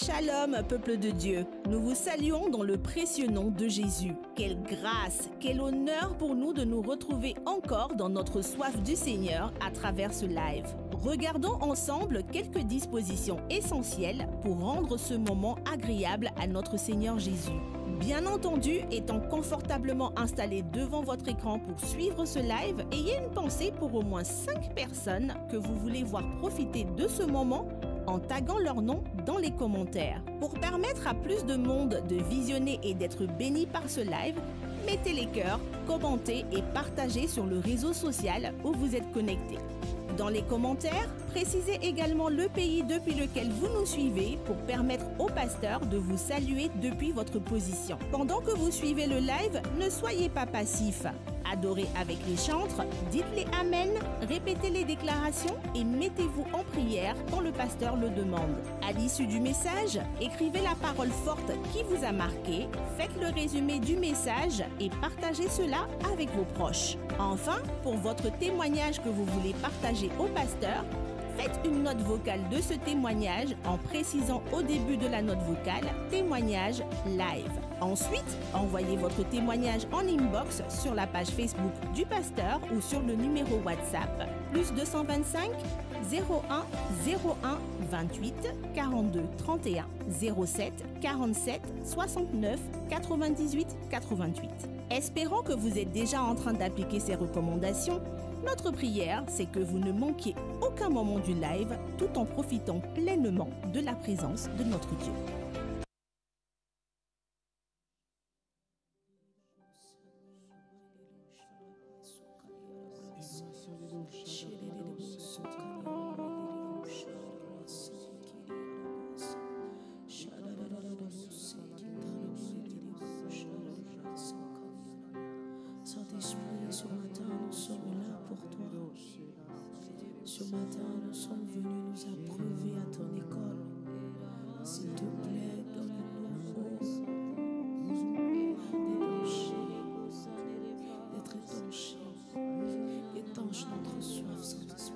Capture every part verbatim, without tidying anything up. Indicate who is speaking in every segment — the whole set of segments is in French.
Speaker 1: Shalom, peuple de Dieu. Nous vous saluons dans le précieux nom de Jésus. Quelle grâce, quel honneur pour nous de nous retrouver encore dans notre soif du Seigneur à travers ce live. Regardons ensemble quelques dispositions essentielles pour rendre ce moment agréable à notre Seigneur Jésus. Bien entendu, étant confortablement installé devant votre écran pour suivre ce live, ayez une pensée pour au moins cinq personnes que vous voulez voir profiter de ce moment en taguant leur nom dans les commentaires. Pour permettre à plus de monde de visionner et d'être béni par ce live, mettez les cœurs, commentez et partagez sur le réseau social où vous êtes connecté. Dans les commentaires, précisez également le pays depuis lequel vous nous suivez pour permettre au pasteur de vous saluer depuis votre position. Pendant que vous suivez le live, ne soyez pas passif. Adorez avec les chantres, dites-les Amen, répétez les déclarations et mettez-vous en prière quand le pasteur le demande. À l'issue du message, écrivez la parole forte qui vous a marqué, faites le résumé du message et partagez cela avec vos proches. Enfin, pour votre témoignage que vous voulez partager au pasteur, faites une note vocale de ce témoignage en précisant au début de la note vocale « Témoignage live ». Ensuite, envoyez votre témoignage en inbox sur la page Facebook du pasteur ou sur le numéro WhatsApp plus deux cent vingt-cinq zéro un zéro un vingt-huit quarante-deux trente et un zéro sept quarante-sept soixante-neuf quatre-vingt-dix-huit quatre-vingt-huit. Espérant que vous êtes déjà en train d'appliquer ces recommandations, notre prière, c'est que vous ne manquiez aucun moment du live tout en profitant pleinement de la présence de notre Dieu.
Speaker 2: Ce matin, nous sommes là pour toi. Ce matin, nous sommes venus nous approuver à ton école. S'il te plaît, donne-nous d'être étanchés. Étanche notre soif, Saint-Esprit.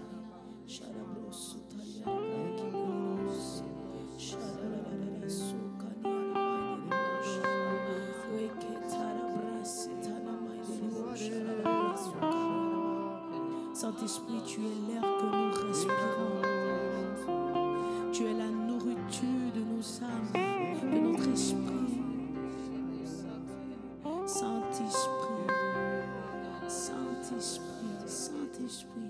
Speaker 2: Saint-Esprit, tu es l'air que nous respirons. Tu es la nourriture de nos âmes, de notre esprit. Saint-Esprit, Saint-Esprit, Saint-Esprit.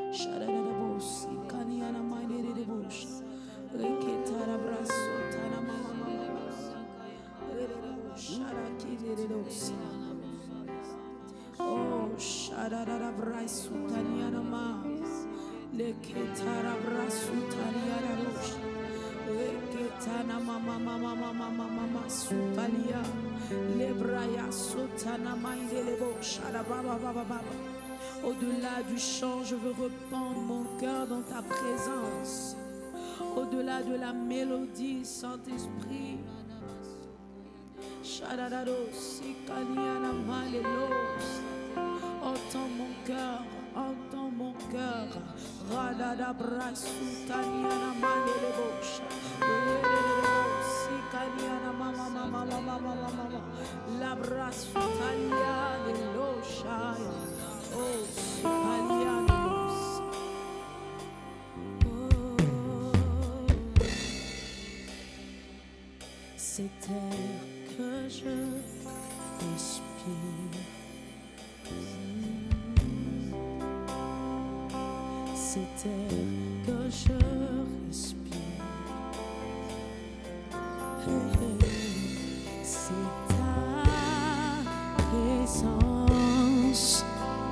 Speaker 2: Oh, Shadara Brasutaniana Mas, Leketara Brasutaniana Rosh, Leketana Mama Mama Mama Mama Sutalia, Lebraya Sotana Maïdelebo, Shadababa Baba Baba. Au-delà du chant, je veux répandre mon cœur dans ta présence. Au-delà de la mélodie, Saint-Esprit. Shadadados, Sikaniana Malelos. Entends mon cœur, entends mon cœur. Radada Brasutaniana Malelos. Sikaniana Mama Mama Mama Mama Mama. La Brasutaniana Loshaya. Oh, Sikaniana. C'est air que je respire, c'est air que je respire, c'est ta présence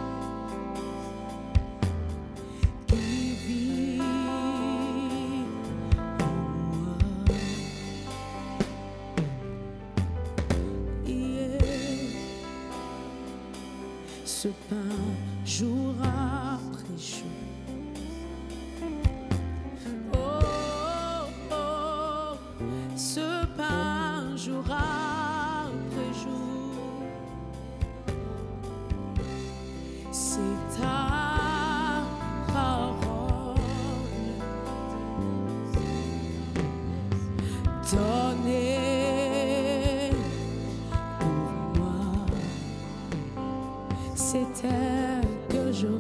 Speaker 2: qui vit en moi. Ce pain jour après jour. Oh, oh, ce pain jour après jour. C'est ta parole.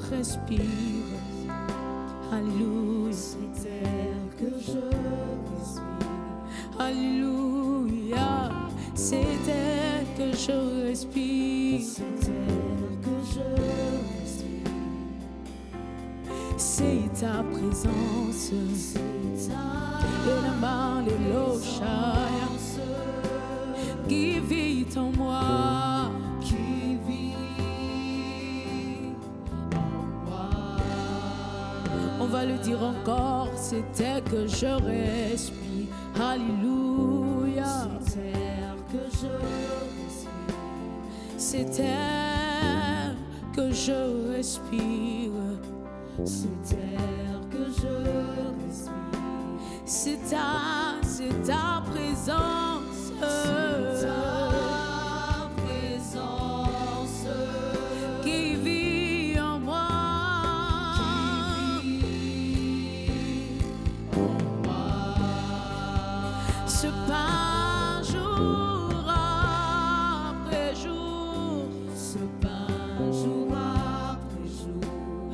Speaker 2: respire. Alléluia. Cet air que je respire. Alléluia. Cet air que je respire. Cet air que je respire. C'est ta présence. C'est ta présence qui vit en moi. Qui vit en moi. On va le dire encore. C'est air que je respire. Alléluia. C'est air que je respire. C'est air que je respire. C'est air que je respire. C'est ta, c'est ta présence. C'est ta présence qui vit en moi. Qui vit en moi. Ce pain jour après jour. Ce pain jour après jour.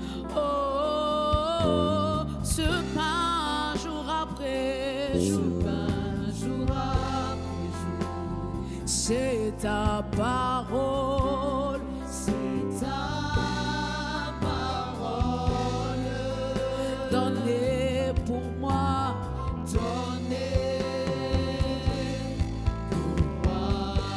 Speaker 2: Oh, ce pain jour après jour. C'est ta parole, c'est ta parole, donnée pour moi, donnée pour moi.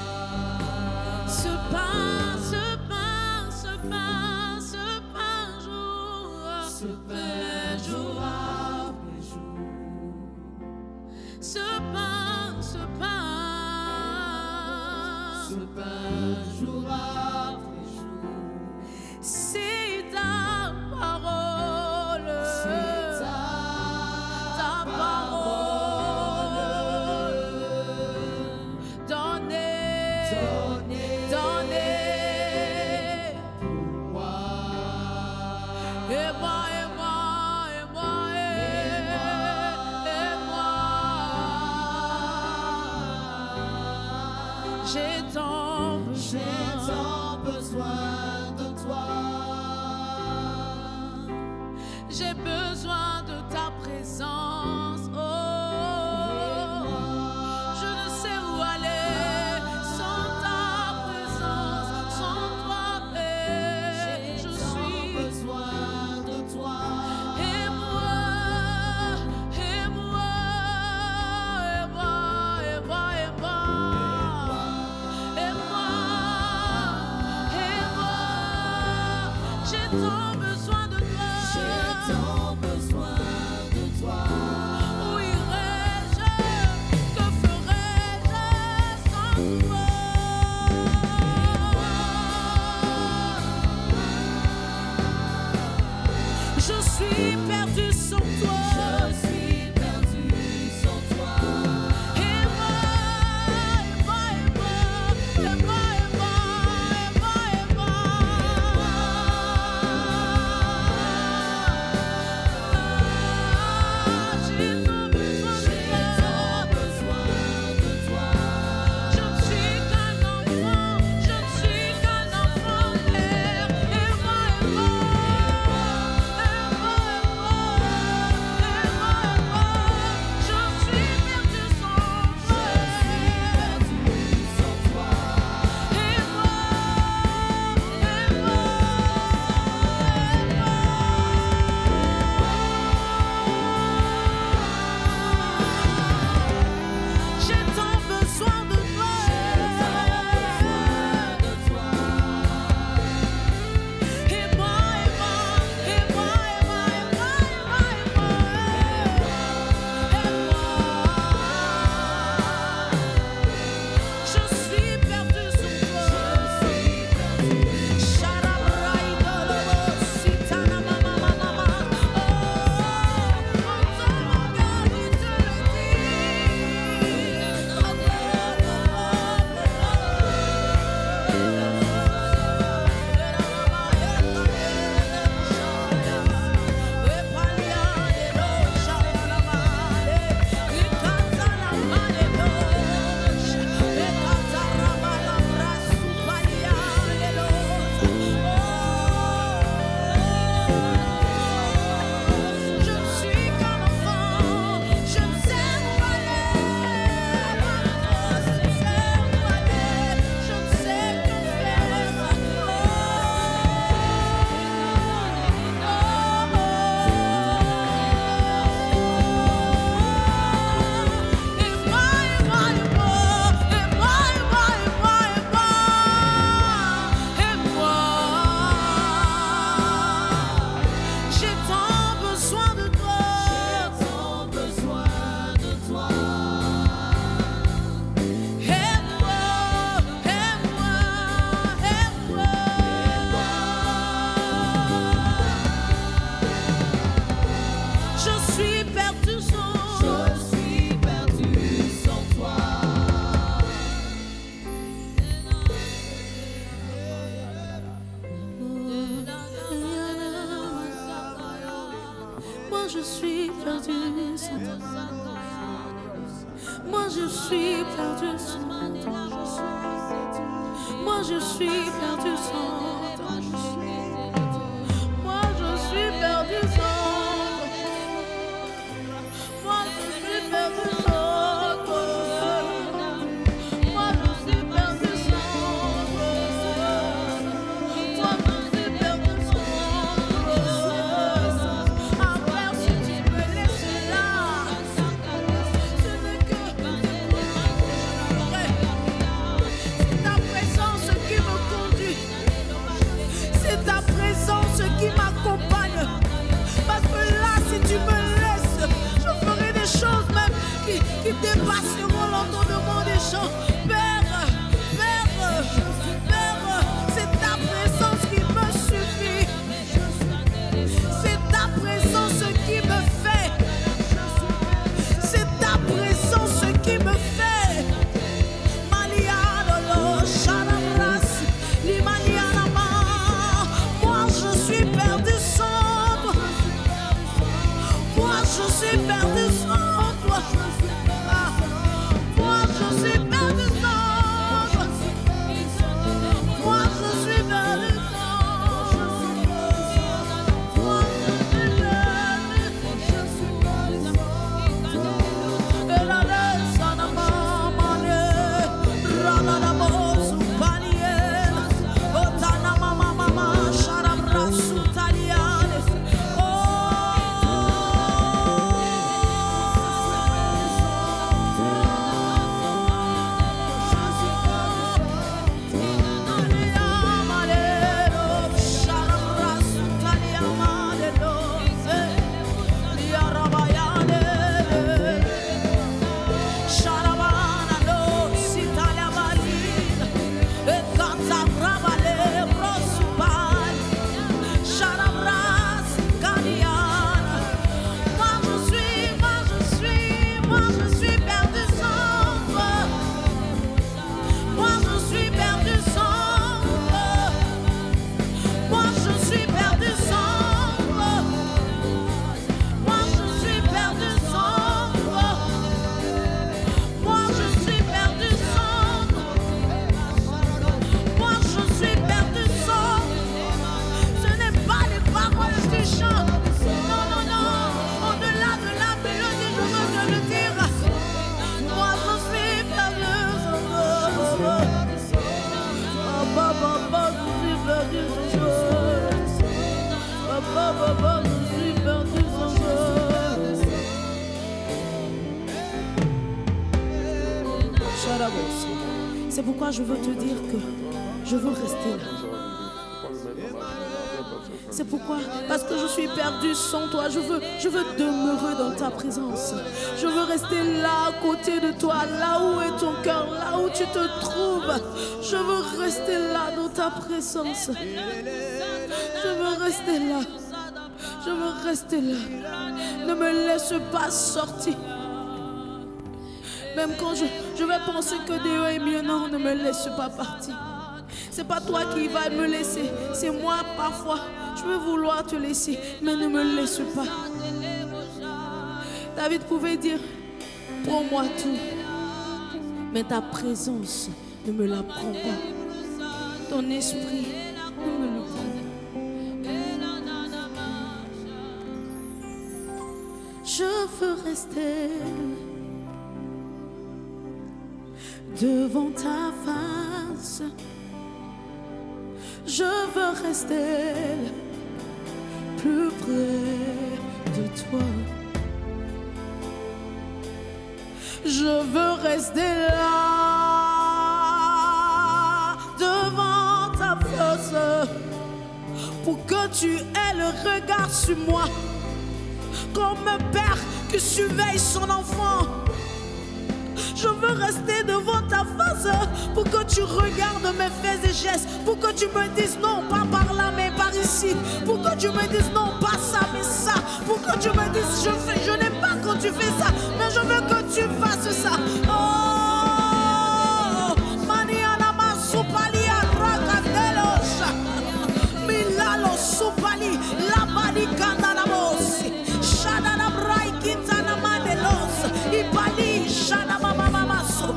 Speaker 2: Ce pain, ce pain, ce pain, ce pain jour, ce pain jour après jour. Ce pain, ce pain. Ce pain jour après jour. C'est ta parole. C'est ta, ta parole. Donnée, donnée, donnée pour moi. Et moi, et moi, et moi, et, et moi. J'ai tant besoin, j'ai tant besoin de toi. J'ai besoin de ta présence. Oh, je ne sais où aller sans ta présence, sans toi. Et je suis besoin de toi. Et moi, et moi, et moi, et moi, et moi. J'ai tant besoin de toi. J'ai tant besoin de toi. Où irais-je? Que ferais-je sans toi? Je suis perdu sans toi. Je suis perdu sans toi. Et moi, et moi, et moi, et moi, et moi, et moi, et moi. suis perdu sans toi. Moi je suis perdu sans toi. Moi je suis perdu sans toi. Moi je suis perdu sans toi. Moi je suis perdu sans toi. Toi je suis perdu sans toi. Après si tu me laisses là, ce n'est que c'est ta présence qui me conduit. C'est ta présence qui m'accompagne. Parce que là, si tu me laisses, je ferai des choses même qui, qui dépasseront l'entendement des gens. Père, Père, Père, c'est ta présence qui me suffit. C'est ta présence qui me fait. C'est ta présence qui me fait. Maliadolo, Shalabras, Limalianama. Moi je suis perdu sans toi. Moi je suis perdu sans toi. Ah. Moi je suis perdu sans toi. Moi je suis perdu sans toi. Moi je suis perdu. Et la laisse en amamane, ranadamo supaliel, otana mama sharabra sutaliane. Oh, Aliamalero, sharabra sutaliamane doze, liarabayane. Sharabana no sitalia marina e canta bravale prosupal Sharabras Galiana. Moi je suis, moi je suis, moi je suis perdu sans toi. Moi je suis perdu sans toi. Moi je suis perdu sans toi. Moi je suis perdu sans toi. Moi je suis perdu sans toi. Moi je suis perdu sans toi. Ce n'est pas les paroles que je chante. Non, non, non. Au-delà de la mélodie, je veux te le dire. Moi je suis perdu sans toi. Papa, papa, je suis perdu sans toi. Papa, papa, je suis perdu sans toi. Charabos. C'est pourquoi je veux te dire que je veux rester là. C'est pourquoi, parce que je suis perdu sans toi, je veux, je veux demeurer dans ta présence. Je veux rester là à côté de toi, là où est ton cœur, là où tu te trouves. Je veux rester là dans ta présence. Je veux rester là. Je veux rester là. Ne me laisse pas sortir. Même quand je, je vais penser que Dieu est mieux, non, ne me laisse pas partir. C'est pas toi qui vas me laisser, c'est moi parfois. Je vais vouloir te laisser, mais ne me laisse pas. David pouvait dire, prends-moi tout, mais ta présence ne me la prend pas. Ton esprit ne me le prend pas. Je veux rester devant ta face. Je veux rester plus près de toi. Je veux rester là devant ta face pour que tu aies le regard sur moi comme un père qui surveille son enfant. Je veux rester devant ta face pour que tu regardes mes faits et gestes, pour que tu me dises non, pas par là, mais par ici, pour que tu me dises non, pas ça, mais ça, pour que tu me dises je fais, je n'aime pas quand tu fais ça, mais je veux que tu fasses ça. Oh, maniana masupali arakadelos, milalo supali, la balikanda la mosi, shadana brai kitana madelos, ipali shadana mama maso,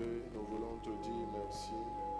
Speaker 3: t'honorer, nous voulons te dire merci.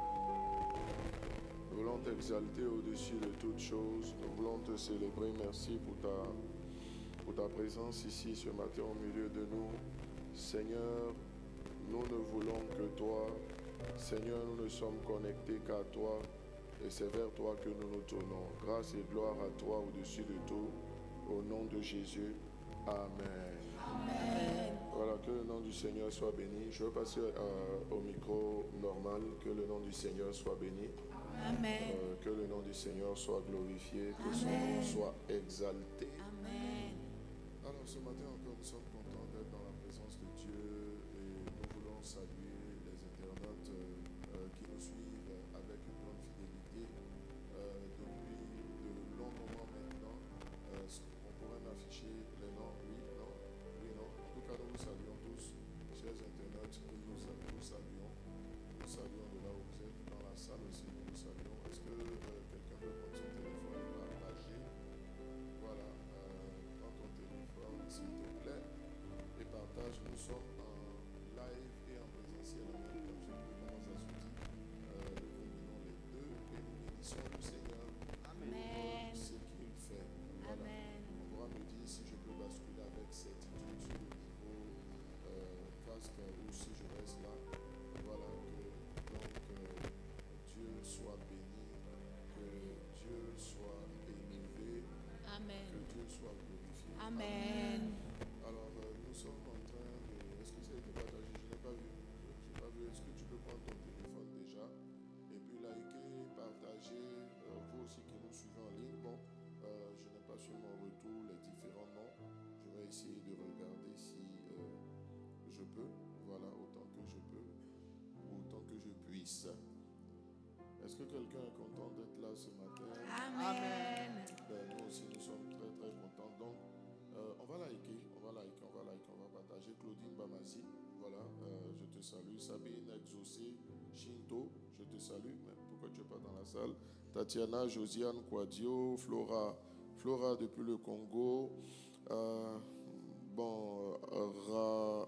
Speaker 3: Nous voulons t'exalter au-dessus de toutes choses. Nous voulons te célébrer. Merci pour ta, pour ta présence ici ce matin au milieu de nous. Seigneur, nous ne voulons que toi. Seigneur, nous ne sommes connectés qu'à toi. Et c'est vers toi que nous nous tournons. Grâce et gloire à toi au-dessus de tout. Au nom de Jésus. Amen.
Speaker 2: Amen.
Speaker 3: Voilà, que le nom du Seigneur soit béni. Je veux passer euh, au micro normal. Que le nom du Seigneur soit béni.
Speaker 2: Amen.
Speaker 3: Euh, que le nom du Seigneur soit glorifié. Que
Speaker 2: Amen.
Speaker 3: son nom soit exalté.
Speaker 2: Amen.
Speaker 3: Alors ce matin encore, nous sommes contents d'être dans la présence de Dieu. Et nous voulons saluer les internautes euh, euh, qui nous suivent avec une grande fidélité euh, depuis de longs moments maintenant. Euh, on pourrait m'afficher les noms, oui, non, oui, non. En tout cas, nous vous saluons tous, chers internautes, nous nous saluons. Nous saluons de là où vous êtes, dans la salle aussi, nous vous saluons. Est-ce que euh, quelqu'un peut prendre son téléphone et partager? Voilà, euh, prends ton téléphone s'il te plaît et partage. Nous sommes en live et en présentiel en même temps. Je sais plus comment ça se dit. Euh, nous combinons les deux et nous bénissons le Seigneur
Speaker 2: Amen.
Speaker 3: pour ce qu'il fait. Voilà.
Speaker 2: Amen.
Speaker 3: On pourra me dire si je peux basculer avec certitude sur le niveau euh, casque ou si je reste là. Voilà, que donc euh, Dieu soit béni, que Dieu soit élevé,
Speaker 2: Amen.
Speaker 3: que Dieu soit glorifié.
Speaker 2: Amen.
Speaker 3: Alors euh, nous sommes en train de... Est-ce que ça a été partagé? Je n'ai pas vu. Je n'ai pas vu. Est-ce que tu peux prendre ton téléphone déjà et puis liker, partager, euh, vous aussi qui nous suivez en ligne. Bon, euh, je n'ai pas sur mon retour les différents noms. Je vais essayer de regarder si euh, je peux. Voilà, autant que je peux, autant que je puisse. Est-ce que quelqu'un est content d'être là ce matin?
Speaker 2: Amen.
Speaker 3: Ben, nous aussi, nous sommes très très contents. Donc, euh, on va liker, on va liker, on va liker, on va partager. Claudine Bamazi, voilà, euh, je te salue. Sabine Exaucé, Shinto, je te salue. Mais pourquoi tu n'es pas dans la salle? Tatiana, Josiane Quadio, Flora, Flora depuis le Congo. Euh, bon, euh, Ra,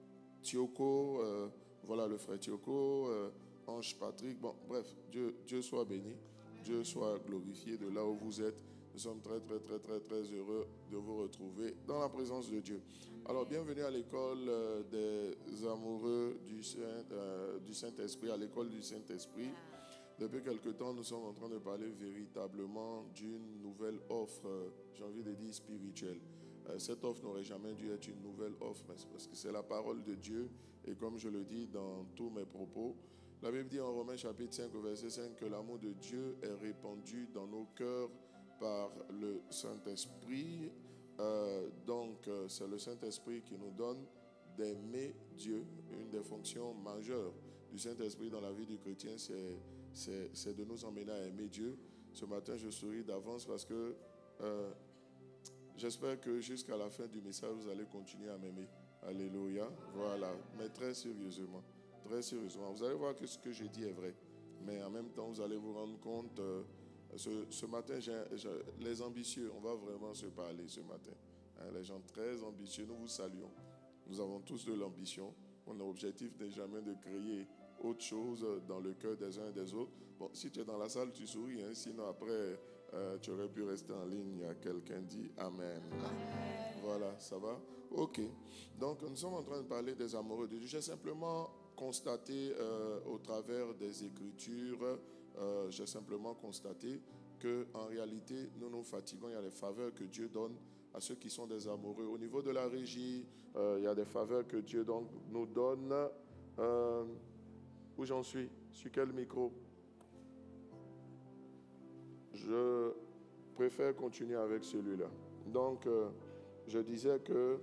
Speaker 3: Tioko, euh, voilà le frère Tioko, euh, Ange Patrick. Bon, bref, Dieu, Dieu soit béni, Dieu soit glorifié de là où vous êtes. Nous sommes très, très, très, très, très heureux de vous retrouver dans la présence de Dieu. Alors, bienvenue à l'école euh, des amoureux du, Saint, euh, du Saint-Esprit, à l'école du Saint-Esprit. Depuis quelque temps, nous sommes en train de parler véritablement d'une nouvelle offre, euh, j'ai envie de dire spirituelle. Euh, cette offre n'aurait jamais dû être une nouvelle offre, parce que c'est la parole de Dieu. Et comme je le dis dans tous mes propos, la Bible dit en Romains chapitre cinq, verset cinq, que l'amour de Dieu est répandu dans nos cœurs par le Saint-Esprit. Euh, donc, euh, c'est le Saint-Esprit qui nous donne d'aimer Dieu. Une des fonctions majeures du Saint-Esprit dans la vie du chrétien, c'est, c'est, c'est de nous emmener à aimer Dieu. Ce matin, je souris d'avance parce que euh, j'espère que jusqu'à la fin du message, vous allez continuer à m'aimer. Alléluia. Voilà. Mais très sérieusement. Très sérieusement. Vous allez voir que ce que je dis est vrai. Mais en même temps, vous allez vous rendre compte... Euh, Ce, ce matin, j'ai, j'ai, les ambitieux, on va vraiment se parler ce matin. Hein, les gens très ambitieux, nous vous saluons. Nous avons tous de l'ambition. Mon objectif n'est jamais de créer autre chose dans le cœur des uns et des autres. Bon, si tu es dans la salle, tu souris. Hein, sinon, après, euh, tu aurais pu rester en ligne. Il y a quelqu'un qui dit Amen.
Speaker 2: Amen.
Speaker 3: Voilà, ça va? Ok. Donc, nous sommes en train de parler des amoureux de Dieu. J'ai simplement constaté euh, au travers des Écritures... Euh, j'ai simplement constaté qu'en réalité, nous nous fatiguons. Il y a des faveurs que Dieu donne à ceux qui sont des amoureux. Au niveau de la régie, euh, il y a des faveurs que Dieu donc, nous donne. Euh, où j'en suis? Sur quel micro? Je préfère continuer avec celui-là. Donc, euh, je disais que...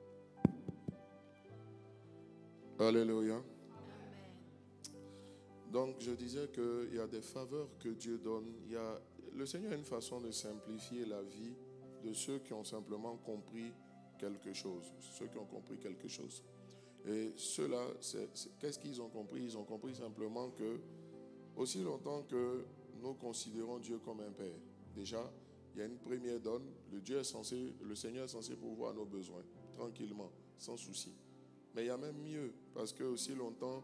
Speaker 3: Alléluia. Donc, je disais qu'il y a des faveurs que Dieu donne. Il y a, le Seigneur a une façon de simplifier la vie de ceux qui ont simplement compris quelque chose. Ceux qui ont compris quelque chose. Et ceux-là, c'est, c'est, qu'est-ce qu'ils ont compris? Ils ont compris simplement que, aussi longtemps que nous considérons Dieu comme un Père, déjà, il y a une première donne. Le, Dieu est censé, le Seigneur est censé pourvoir nos besoins, tranquillement, sans souci. Mais il y a même mieux, parce que aussi longtemps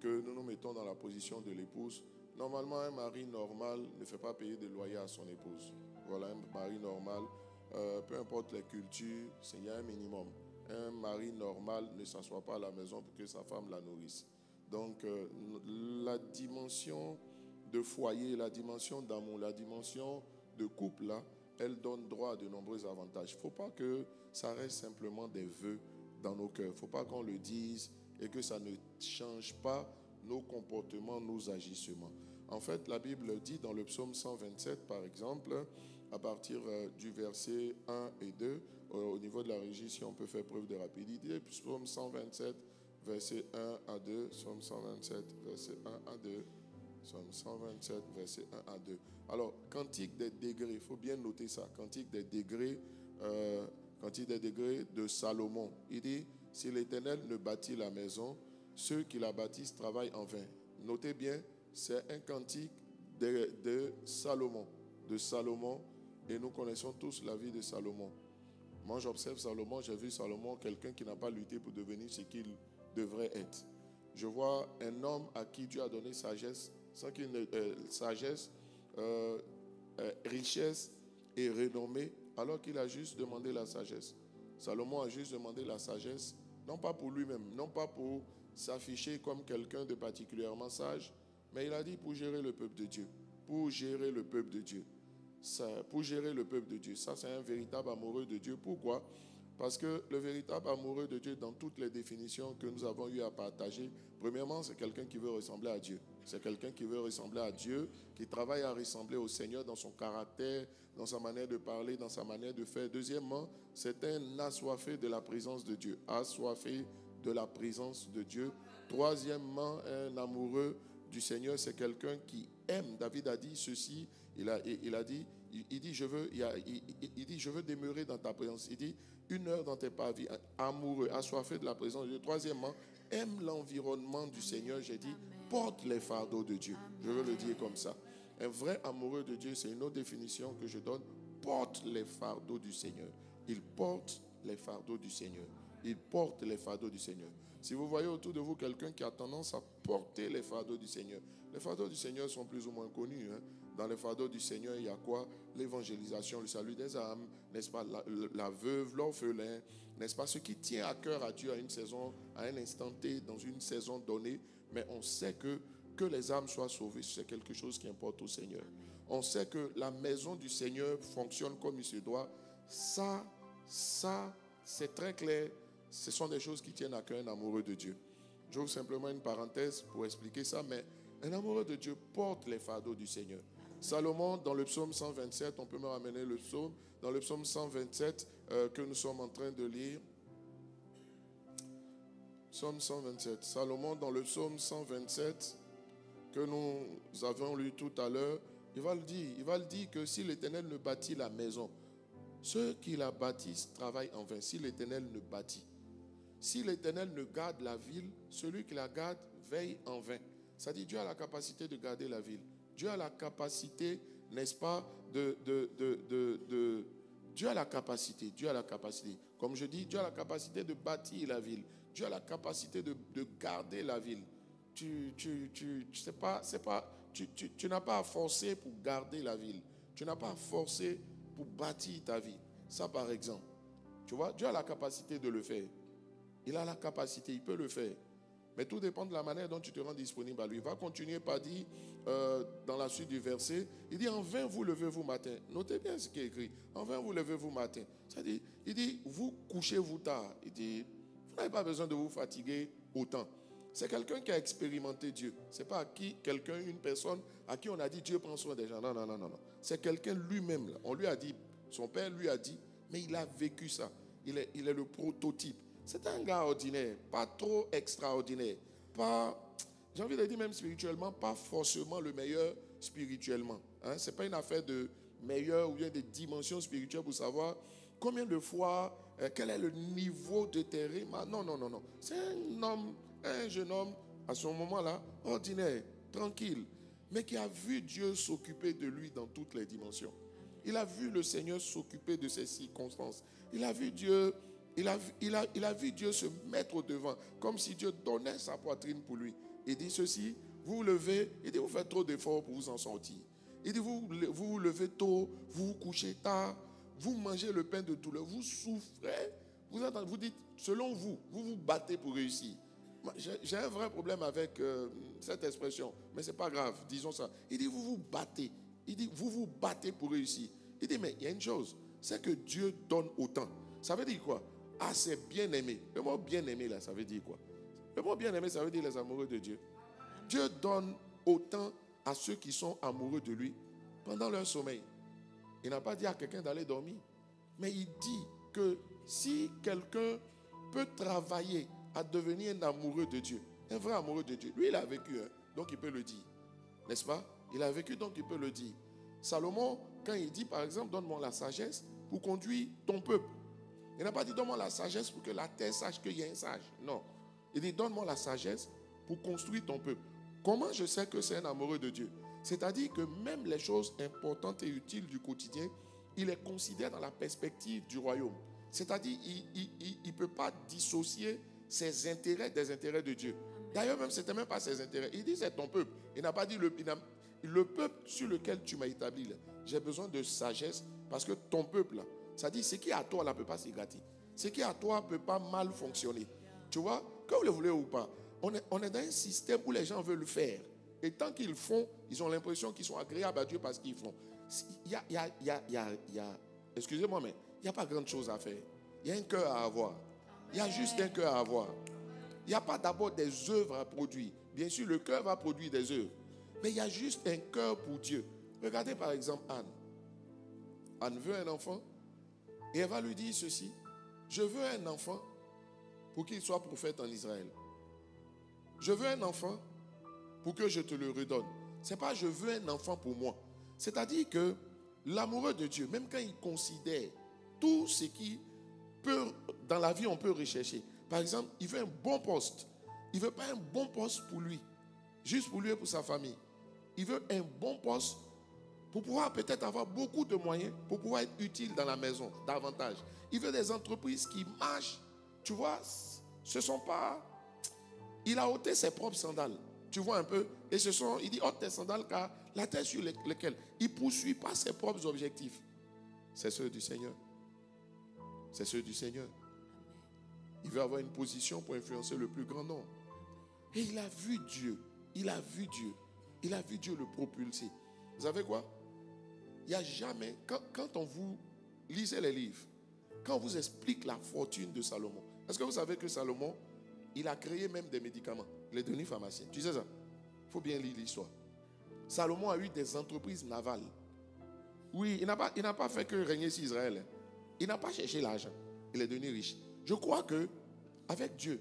Speaker 3: que nous nous mettons dans la position de l'épouse. Normalement, un mari normal ne fait pas payer de loyer à son épouse. Voilà, un mari normal, euh, peu importe les cultures, il y a un minimum. Un mari normal ne s'assoit pas à la maison pour que sa femme la nourrisse. Donc, euh, la dimension de foyer, la dimension d'amour, la dimension de couple, là, elle donne droit à de nombreux avantages. Il ne faut pas que ça reste simplement des vœux dans nos cœurs. Il ne faut pas qu'on le dise et que ça ne change pas nos comportements, nos agissements. En fait, la Bible dit dans le psaume cent vingt-sept, par exemple, à partir euh, du verset un et deux, euh, au niveau de la régie, si on peut faire preuve de rapidité, psaume cent vingt-sept, verset un à deux, psaume cent vingt-sept, verset un à deux, psaume cent vingt-sept, verset un à deux. Alors, cantique des degrés, il faut bien noter ça, cantique des degrés, euh, cantique des degrés de Salomon. Il dit, si l'Éternel ne bâtit la maison, ceux qui la bâtissent travaillent en vain. Notez bien, c'est un cantique de, de Salomon, de Salomon, et nous connaissons tous la vie de Salomon. Moi, j'observe Salomon, j'ai vu Salomon, quelqu'un qui n'a pas lutté pour devenir ce qu'il devrait être. Je vois un homme à qui Dieu a donné sagesse, sans qu'il ne, euh, sagesse, euh, euh, richesse et renommée, alors qu'il a juste demandé la sagesse. Salomon a juste demandé la sagesse, non pas pour lui-même, non pas pour s'afficher comme quelqu'un de particulièrement sage, mais il a dit pour gérer le peuple de Dieu, pour gérer le peuple de Dieu. Ça, pour gérer le peuple de Dieu. Ça, c'est un véritable amoureux de Dieu. Pourquoi? Parce que le véritable amoureux de Dieu, dans toutes les définitions que nous avons eu à partager, premièrement, c'est quelqu'un qui veut ressembler à Dieu. C'est quelqu'un qui veut ressembler à Dieu, qui travaille à ressembler au Seigneur dans son caractère, dans sa manière de parler, dans sa manière de faire. Deuxièmement, c'est un assoiffé de la présence de Dieu. Assoiffé de la présence de Dieu. Troisièmement, un amoureux du Seigneur, c'est quelqu'un qui aime. David a dit ceci, il a, il a dit, il, il dit, je veux, il, a, il, il dit, je veux demeurer dans ta présence. Il dit, une heure dans tes parvis, amoureux, assoiffé de la présence de Dieu. Troisièmement, aime l'environnement du Seigneur. J'ai dit, porte les fardeaux de Dieu. Je veux le dire comme ça. Un vrai amoureux de Dieu, c'est une autre définition que je donne. Porte les fardeaux du Seigneur. Il porte les fardeaux du Seigneur. Il porte les fardeaux du Seigneur. Si vous voyez autour de vous quelqu'un qui a tendance à porter les fardeaux du Seigneur, les fardeaux du Seigneur sont plus ou moins connus. Hein. Dans les fardeaux du Seigneur, il y a quoi? L'évangélisation, le salut des âmes, n'est-ce pas? La, la veuve, l'orphelin, n'est-ce pas? Ce qui tient à cœur à Dieu à une saison, à un instant T, dans une saison donnée. Mais on sait que que les âmes soient sauvées, c'est quelque chose qui importe au Seigneur. On sait que la maison du Seigneur fonctionne comme il se doit. Ça, ça, c'est très clair. Ce sont des choses qui tiennent à cœur un amoureux de Dieu. J'ouvre simplement une parenthèse pour expliquer ça, mais un amoureux de Dieu porte les fardeaux du Seigneur. Salomon, dans le psaume cent vingt-sept, on peut me ramener le psaume, dans le psaume cent vingt-sept euh, que nous sommes en train de lire. Psaume cent vingt-sept. Salomon, dans le psaume cent vingt-sept, que nous avons lu tout à l'heure, il va le dire, il va le dire que si l'Éternel ne bâtit la maison, ceux qui la bâtissent travaillent en vain. Si l'Éternel ne bâtit, si l'Éternel ne garde la ville, celui qui la garde veille en vain. Ça dit, Dieu a la capacité de garder la ville. Dieu a la capacité, n'est-ce pas, de, de, de, de, de... Dieu a la capacité, Dieu a la capacité. Comme je dis, Dieu a la capacité de bâtir la ville. Dieu a la capacité de, de garder la ville. Tu, tu, tu, tu sais pas, c'est pas, tu, tu, tu n'as pas à forcer pour garder la ville. Tu n'as pas à forcer pour bâtir ta vie. Ça, par exemple. Tu vois, Dieu a la capacité de le faire. Il a la capacité, il peut le faire. Mais tout dépend de la manière dont tu te rends disponible à lui. Il va continuer par dire, euh, dans la suite du verset, il dit, en vain vous levez-vous matin. Notez bien ce qui est écrit. En vain vous levez-vous matin. C'est-à-dire, il dit, vous couchez-vous tard. Il dit, vous n'avez pas besoin de vous fatiguer autant. C'est quelqu'un qui a expérimenté Dieu. Ce n'est pas qui, quelqu'un, une personne à qui on a dit Dieu prend soin des gens. Non, non, non, non. non. C'est quelqu'un lui-même. Là. On lui a dit, son père lui a dit, mais il a vécu ça. Il est, il est le prototype. C'est un gars ordinaire, pas trop extraordinaire. Pas, j'ai envie de dire même spirituellement, pas forcément le meilleur spirituellement. Hein? Ce n'est pas une affaire de meilleur ou bien de dimension spirituelle pour savoir combien de fois, euh, quel est le niveau de tes rimes. Non, non, non, non. C'est un homme, un jeune homme, à ce moment-là, ordinaire, tranquille, mais qui a vu Dieu s'occuper de lui dans toutes les dimensions. Il a vu le Seigneur s'occuper de ses circonstances. Il a vu Dieu, il a, il a, il a vu Dieu se mettre au devant, comme si Dieu donnait sa poitrine pour lui. Il dit ceci, vous vous levez, il dit vous faites trop d'efforts pour vous en sortir. Il dit vous vous, vous levez tôt, vous vous couchez tard, vous mangez le pain de douleur, vous souffrez, vous, entendez, vous dites, selon vous, vous vous battez pour réussir. J'ai un vrai problème avec euh, cette expression, mais ce n'est pas grave, disons ça. Il dit vous vous battez, il dit vous vous battez pour réussir. Il dit mais il y a une chose, c'est que Dieu donne autant. Ça veut dire quoi? Ah, c'est bien-aimé. Le mot bien-aimé là, ça veut dire quoi? Le mot bien-aimé, ça veut dire les amoureux de Dieu. Dieu donne autant à ceux qui sont amoureux de lui pendant leur sommeil. Il n'a pas dit à quelqu'un d'aller dormir, mais il dit que si quelqu'un peut travailler à devenir un amoureux de Dieu, un vrai amoureux de Dieu, lui il a vécu, hein, donc il peut le dire, n'est-ce pas? Il a vécu, donc il peut le dire. Salomon, quand il dit par exemple, donne-moi la sagesse pour conduire ton peuple, il n'a pas dit donne-moi la sagesse pour que la terre sache qu'il y a un sage. Non, il dit donne-moi la sagesse pour construire ton peuple. Comment je sais que c'est un amoureux de Dieu? C'est-à-dire que même les choses importantes et utiles du quotidien, il les considère dans la perspective du royaume. C'est-à-dire qu'il ne peut pas dissocier ses intérêts des intérêts de Dieu. D'ailleurs, même, ce n'était même pas ses intérêts. Il dit, c'est ton peuple. Il n'a pas dit, le, il le peuple sur lequel tu m'as établi, j'ai besoin de sagesse parce que ton peuple, là, ça dit, ce qui est à toi, là, ne peut pas s'égater. Ce qui est à toi ne peut pas mal fonctionner. Tu vois, que vous le voulez ou pas, on est, on est dans un système où les gens veulent le faire. Et tant qu'ils le font, ils ont l'impression qu'ils sont agréables à Dieu parce qu'ils font. Il y a, il y a, il y a, il y a, il y a excusez-moi, mais il n'y a pas grande chose à faire. Il y a un cœur à avoir. Il y a juste un cœur à avoir. Il n'y a pas d'abord des œuvres à produire. Bien sûr, le cœur va produire des œuvres. Mais il y a juste un cœur pour Dieu. Regardez par exemple Anne. Anne veut un enfant et elle va lui dire ceci. Je veux un enfant pour qu'il soit prophète en Israël. Je veux un enfant pour que je te le redonne. Ce n'est pas je veux un enfant pour moi. C'est-à-dire que l'amoureux de Dieu, même quand il considère tout ce qui peut, dans la vie, on peut rechercher. Par exemple, il veut un bon poste. Il ne veut pas un bon poste pour lui, juste pour lui et pour sa famille. Il veut un bon poste pour pouvoir peut-être avoir beaucoup de moyens, pour pouvoir être utile dans la maison, davantage. Il veut des entreprises qui marchent. Tu vois, ce ne sont pas... Il a ôté ses propres sandales. Tu vois un peu. Et ce sont, il dit, ôte tes sandales car la terre sur laquelle il ne poursuit pas ses propres objectifs. C'est ceux du Seigneur. C'est ceux du Seigneur. Il veut avoir une position pour influencer le plus grand nombre. Et il a vu Dieu. Il a vu Dieu. Il a vu Dieu le propulser. Vous savez quoi? Il n'y a jamais, quand, quand on vous lisez les livres, quand on vous explique la fortune de Salomon, est-ce que vous savez que Salomon, il a créé même des médicaments. Il est devenu pharmacien. Tu sais ça? Il faut bien lire l'histoire. Salomon a eu des entreprises navales. Oui, il n'a pas, il n'a pas fait que régner sur Israël. Il n'a pas cherché l'argent. Il est devenu riche. Je crois que avec Dieu,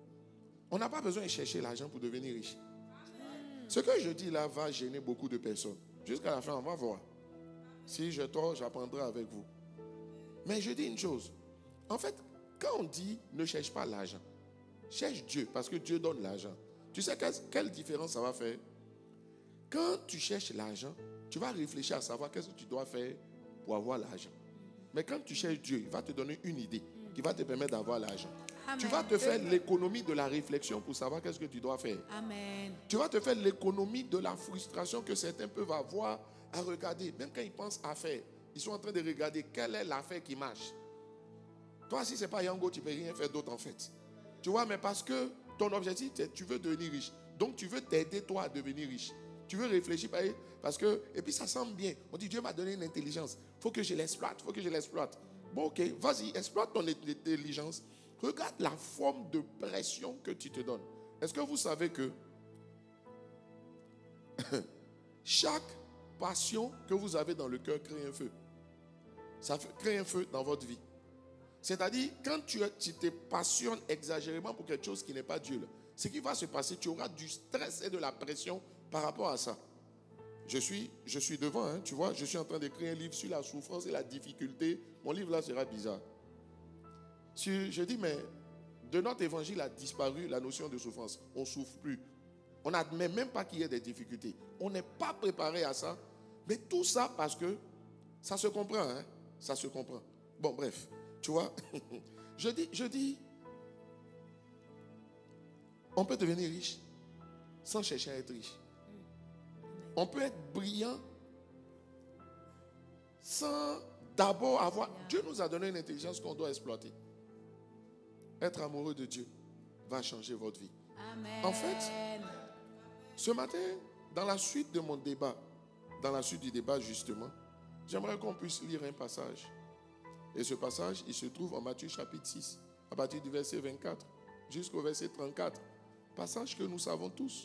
Speaker 3: on n'a pas besoin de chercher l'argent pour devenir riche. Ce que je dis là va gêner beaucoup de personnes. Jusqu'à la fin, on va voir. Si je tors, j'apprendrai avec vous. Mais je dis une chose. En fait, quand on dit ne cherche pas l'argent, cherche Dieu parce que Dieu donne l'argent. Tu sais quelle, quelle différence ça va faire? Quand tu cherches l'argent, tu vas réfléchir à savoir qu'est-ce que tu dois faire pour avoir l'argent. Mais quand tu cherches Dieu, il va te donner une idée qui va te permettre d'avoir l'argent. Amen. Tu vas te faire l'économie de la réflexion pour savoir qu'est-ce que tu dois faire. Amen. Tu vas te faire l'économie de la frustration que certains peuvent avoir à regarder. Même quand ils pensent à faire, ils sont en train de regarder quelle est l'affaire qui marche. Toi, si ce n'est pas Yango, tu ne peux rien faire d'autre en fait. Tu vois, mais parce que ton objectif, tu veux devenir riche. Donc, tu veux t'aider toi à devenir riche. Tu veux réfléchir parce que, et puis ça semble bien. On dit, Dieu m'a donné une intelligence. Il faut que je l'exploite, il faut que je l'exploite. Bon, ok, vas-y, exploite ton intelligence. Regarde la forme de pression que tu te donnes. Est-ce que vous savez que chaque passion que vous avez dans le cœur crée un feu? Ça crée un feu dans votre vie. C'est-à-dire, quand tu, tu te passionnes exagérément pour quelque chose qui n'est pas Dieu, là, ce qui va se passer, tu auras du stress et de la pression par rapport à ça. Je suis, je suis devant, hein, tu vois, je suis en train d'écrire un livre sur la souffrance et la difficulté. Mon livre là sera bizarre. Si je dis, mais de notre évangile a disparu la notion de souffrance. On ne souffre plus. On n'admet même pas qu'il y ait des difficultés. On n'est pas préparé à ça. Mais tout ça parce que ça se comprend, hein, ça se comprend. Bon, bref, tu vois, je dis, je dis, on peut devenir riche. sans chercher à être riche. On peut être brillant sans d'abord avoir... Dieu nous a donné une intelligence qu'on doit exploiter. Être amoureux de Dieu va changer votre vie.
Speaker 2: Amen.
Speaker 3: En fait, ce matin, dans la suite de mon débat, dans la suite du débat justement, j'aimerais qu'on puisse lire un passage. Et ce passage, il se trouve en Matthieu chapitre six, à partir du verset vingt-quatre jusqu'au verset trente-quatre. Passage que nous savons tous.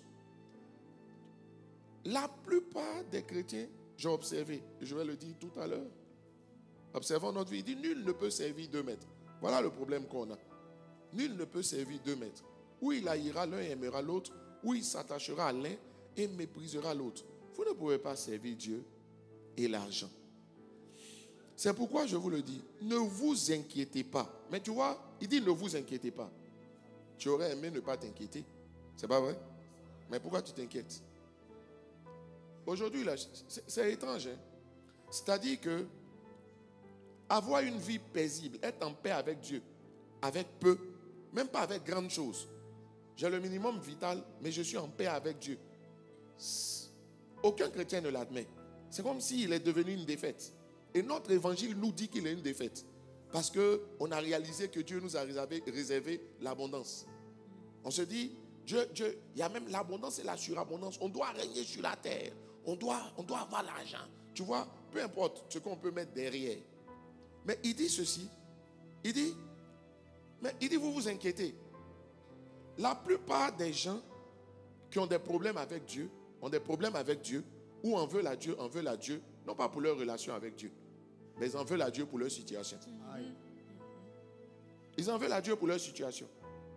Speaker 3: La plupart des chrétiens, j'ai observé, et je vais le dire tout à l'heure, observons notre vie, il dit nul ne peut servir deux maîtres. Voilà le problème qu'on a. Nul ne peut servir deux maîtres. Ou il haïra l'un et aimera l'autre, ou il s'attachera à l'un et méprisera l'autre. Vous ne pouvez pas servir Dieu et l'argent. C'est pourquoi je vous le dis, ne vous inquiétez pas. Mais tu vois, il dit ne vous inquiétez pas. Tu aurais aimé ne pas t'inquiéter. C'est pas vrai? Mais pourquoi tu t'inquiètes? Aujourd'hui, là, c'est étrange. Hein? C'est-à-dire que avoir une vie paisible, être en paix avec Dieu, avec peu, même pas avec grandes choses. J'ai le minimum vital, mais je suis en paix avec Dieu. Aucun chrétien ne l'admet. C'est comme s'il est devenu une défaite. Et notre évangile nous dit qu'il est une défaite. Parce qu'on a réalisé que Dieu nous a réservé, réservé l'abondance. On se dit, Dieu, Dieu, il y a même l'abondance et la surabondance. On doit régner sur la terre. On doit, on doit avoir l'argent. Tu vois, peu importe ce qu'on peut mettre derrière. Mais il dit ceci. Il dit, mais il dit, vous vous inquiétez. La plupart des gens qui ont des problèmes avec Dieu, ont des problèmes avec Dieu, ou en veulent à Dieu, en veulent à Dieu, non pas pour leur relation avec Dieu, mais ils en veulent à Dieu pour leur situation. Ils en veulent à Dieu pour leur situation.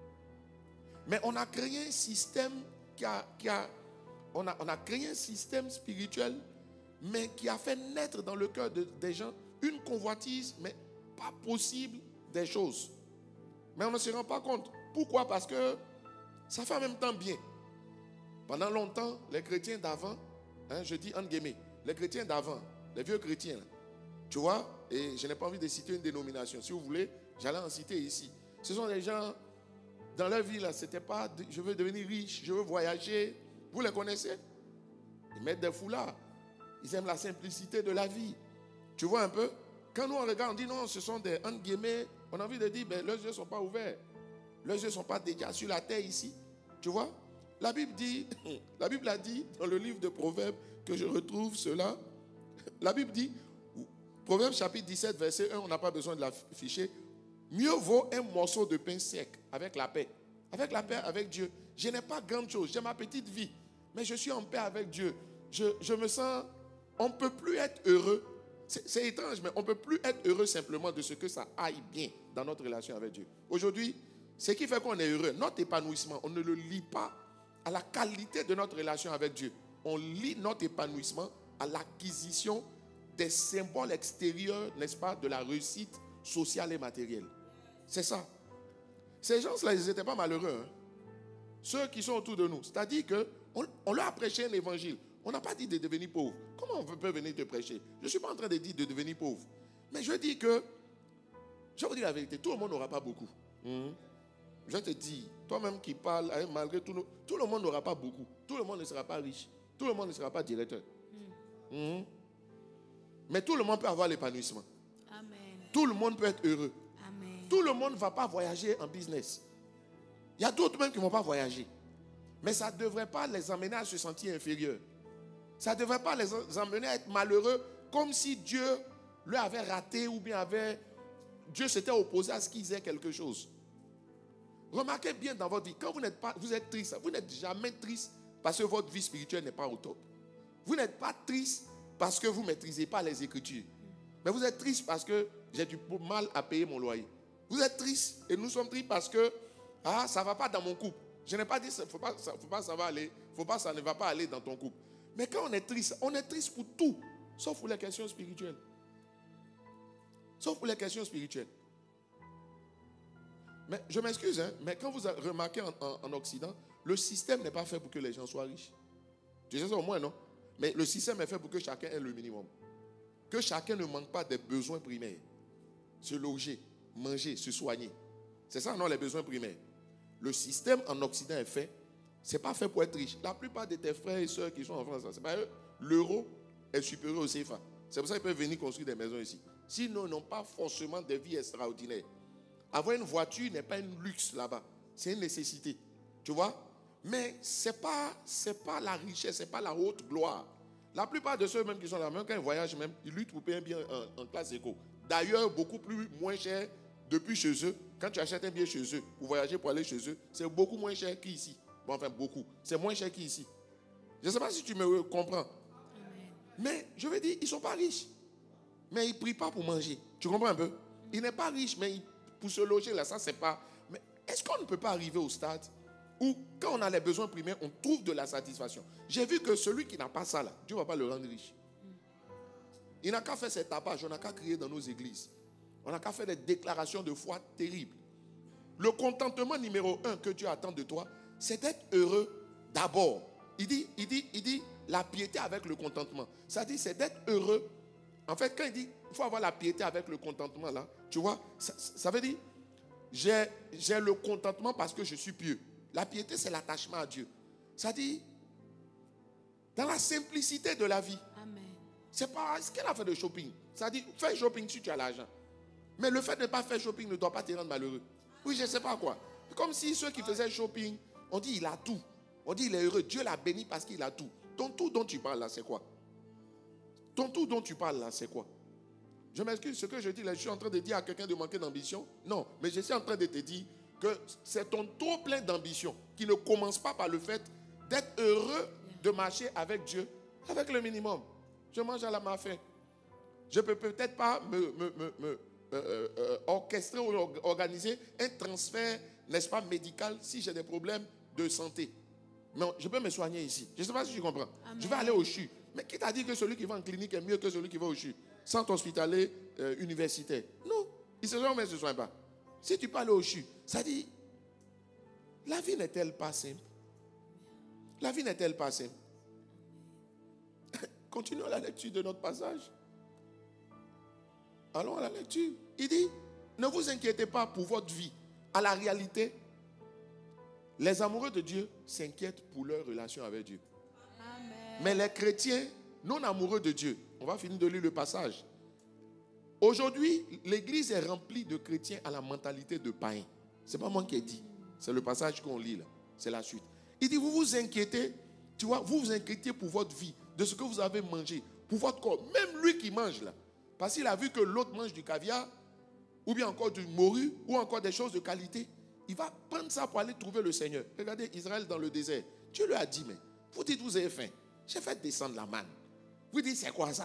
Speaker 3: Mais on a créé un système qui a, qui a, on a, on a créé un système spirituel, mais qui a fait naître dans le cœur de, des gens une convoitise, mais pas possible des choses. Mais on ne se rend pas compte. Pourquoi? Parce que ça fait en même temps bien. Pendant longtemps, les chrétiens d'avant, hein, je dis entre guillemets, les chrétiens d'avant, les vieux chrétiens, là, tu vois, et je n'ai pas envie de citer une dénomination. Si vous voulez, j'allais en citer ici. Ce sont des gens, dans leur vie, là, c'était pas, je veux devenir riche, je veux voyager. Vous les connaissez? Ils mettent des foulards. Ils aiment la simplicité de la vie. Tu vois un peu? Quand nous on regarde, on dit non, ce sont des, entre guillemets, on a envie de dire, ben, leurs yeux ne sont pas ouverts. Leurs yeux ne sont pas déjà sur la terre ici. Tu vois? La Bible dit, la Bible a dit dans le livre de Proverbes, que je retrouve cela. La Bible dit, Proverbes chapitre dix-sept, verset un, on n'a pas besoin de l'afficher. Mieux vaut un morceau de pain sec avec la paix. Avec la paix avec Dieu. Je n'ai pas grande chose, j'ai ma petite vie. Mais je suis en paix avec Dieu. Je, je me sens, on ne peut plus être heureux. C'est, c'est étrange, mais on ne peut plus être heureux simplement de ce que ça aille bien dans notre relation avec Dieu. Aujourd'hui, ce qui fait qu'on est heureux, notre épanouissement, on ne le lie pas à la qualité de notre relation avec Dieu. On lie notre épanouissement à l'acquisition des symboles extérieurs, n'est-ce pas, de la réussite sociale et matérielle. C'est ça. Ces gens-là, ils n'étaient pas malheureux. Hein. Ceux qui sont autour de nous. C'est-à-dire qu'on on leur a prêché un évangile. On n'a pas dit de devenir pauvre. Comment on peut venir te prêcher? Je ne suis pas en train de dire de devenir pauvre. Mais je dis que, je vais vous dire la vérité, tout le monde n'aura pas beaucoup. Mmh. Je te dis, toi-même qui parles, malgré tout, tout le monde n'aura pas beaucoup. Tout le monde ne sera pas riche. Tout le monde ne sera pas directeur. Mmh. Mmh. Mais tout le monde peut avoir l'épanouissement. Amen. Tout le monde peut être heureux. Amen. Tout le monde ne va pas voyager en business. Il y a d'autres même qui ne vont pas voyager. Mais ça ne devrait pas les amener à se sentir inférieurs. Ça ne devrait pas les amener à être malheureux comme si Dieu leur avait raté ou bien avait... Dieu s'était opposé à ce qu'ils aient quelque chose. Remarquez bien dans votre vie, quand vous n'êtes pas, vous êtes triste, vous n'êtes jamais triste parce que votre vie spirituelle n'est pas au top. Vous n'êtes pas triste parce que vous ne maîtrisez pas les Écritures. Mais vous êtes triste parce que j'ai du mal à payer mon loyer. Vous êtes triste et nous sommes tristes parce que ah, ça ne va pas dans mon couple. Je n'ai pas dit qu'il ne faut pas, faut pas ça va aller, faut pas ça ne va pas aller dans ton couple. Mais quand on est triste, on est triste pour tout, sauf pour les questions spirituelles. Sauf pour les questions spirituelles. Mais je m'excuse, hein, mais quand vous remarquez en, en, en Occident, le système n'est pas fait pour que les gens soient riches. Tu sais ça au moins, non? Mais le système est fait pour que chacun ait le minimum. Que chacun ne manque pas des besoins primaires. Se loger, manger, se soigner. C'est ça, non, les besoins primaires. Le système en Occident est fait Ce n'est pas fait pour être riche. La plupart de tes frères et soeurs qui sont en France, c'est pas eux. L'euro est supérieur au C F A. C'est pour ça qu'ils peuvent venir construire des maisons ici. Sinon, ils n'ont pas forcément des vies extraordinaires. Avoir une voiture n'est pas un luxe là-bas. C'est une nécessité. Tu vois? Mais ce n'est pas, c'est pas la richesse, ce n'est pas la haute gloire. La plupart de ceux même qui sont là, même quand ils voyagent, même, ils luttent pour payer un bien en, en classe éco. D'ailleurs, beaucoup plus moins cher depuis chez eux. Quand tu achètes un bien chez eux, pour voyager, pour aller chez eux, c'est beaucoup moins cher qu'ici. Bon, enfin, beaucoup. C'est moins cher qu'ici. Je ne sais pas si tu me comprends. Amen. Mais je veux dire, ils ne sont pas riches. Mais ils ne prient pas pour manger. Tu comprends un peu? Ils n'est pas riche, mais pour se loger, là, ça, c'est pas... Mais est-ce qu'on ne peut pas arriver au stade où, quand on a les besoins primaires, on trouve de la satisfaction? J'ai vu que celui qui n'a pas ça, là, Dieu ne va pas le rendre riche. Il n'a qu'à faire ses tapages, on n'a qu'à crier dans nos églises. On n'a qu'à faire des déclarations de foi terribles. Le contentement numéro un que Dieu attend de toi, c'est d'être heureux d'abord. Il dit, il dit, il dit la piété avec le contentement. Ça dit, c'est d'être heureux. En fait, quand il dit, il faut avoir la piété avec le contentement, là, tu vois, ça, ça veut dire, j'ai, j'ai le contentement parce que je suis pieux. La piété, c'est l'attachement à Dieu. Ça dit, dans la simplicité de la vie.
Speaker 2: Amen.
Speaker 3: C'est pas ce qu'elle a fait de shopping. Ça dit, fais shopping si tu as l'argent. Mais le fait de ne pas faire shopping ne doit pas te rendre malheureux. Oui, je ne sais pas quoi. Comme si ceux qui faisaient shopping, on dit il a tout. On dit il est heureux. Dieu l'a béni parce qu'il a tout. Ton tout dont tu parles là, c'est quoi? Ton tout dont tu parles là, c'est quoi? Je m'excuse, ce que je dis là, je suis en train de dire à quelqu'un de manquer d'ambition. Non, mais je suis en train de te dire que c'est ton trop plein d'ambition qui ne commence pas par le fait d'être heureux de marcher avec Dieu, avec le minimum. Je mange à la ma faim. Je ne peux peut-être pas me, me, me, me euh, euh, orchestrer ou organiser un transfert, n'est-ce pas, médical si j'ai des problèmes de santé. Mais je peux me soigner ici. Je ne sais pas si tu comprends. Amen. Je vais aller au C H U. Mais qui t'a dit que celui qui va en clinique est mieux que celui qui va au C H U? Centre hospitalier euh, universitaire. Non. Ils se soignent mais ils ne se soignent pas. Si tu parles au C H U, ça dit, la vie n'est-elle pas simple? La vie n'est-elle pas simple? Continuons la lecture de notre passage. Allons à la lecture. Il dit, ne vous inquiétez pas pour votre vie. À la réalité, les amoureux de Dieu s'inquiètent pour leur relation avec Dieu. Amen. Mais les chrétiens non amoureux de Dieu, on va finir de lire le passage. Aujourd'hui, l'église est remplie de chrétiens à la mentalité de païens. Ce n'est pas moi qui ai dit. C'est le passage qu'on lit là. C'est la suite. Il dit, vous vous inquiétez, tu vois, vous vous inquiétez pour votre vie, de ce que vous avez mangé, pour votre corps. Même lui qui mange là. Parce qu'il a vu que l'autre mange du caviar, ou bien encore du morue, ou encore des choses de qualité. Il va prendre ça pour aller trouver le Seigneur. Regardez Israël dans le désert. Dieu lui a dit, mais vous dites vous avez faim. J'ai fait descendre la manne. Vous dites, c'est quoi ça?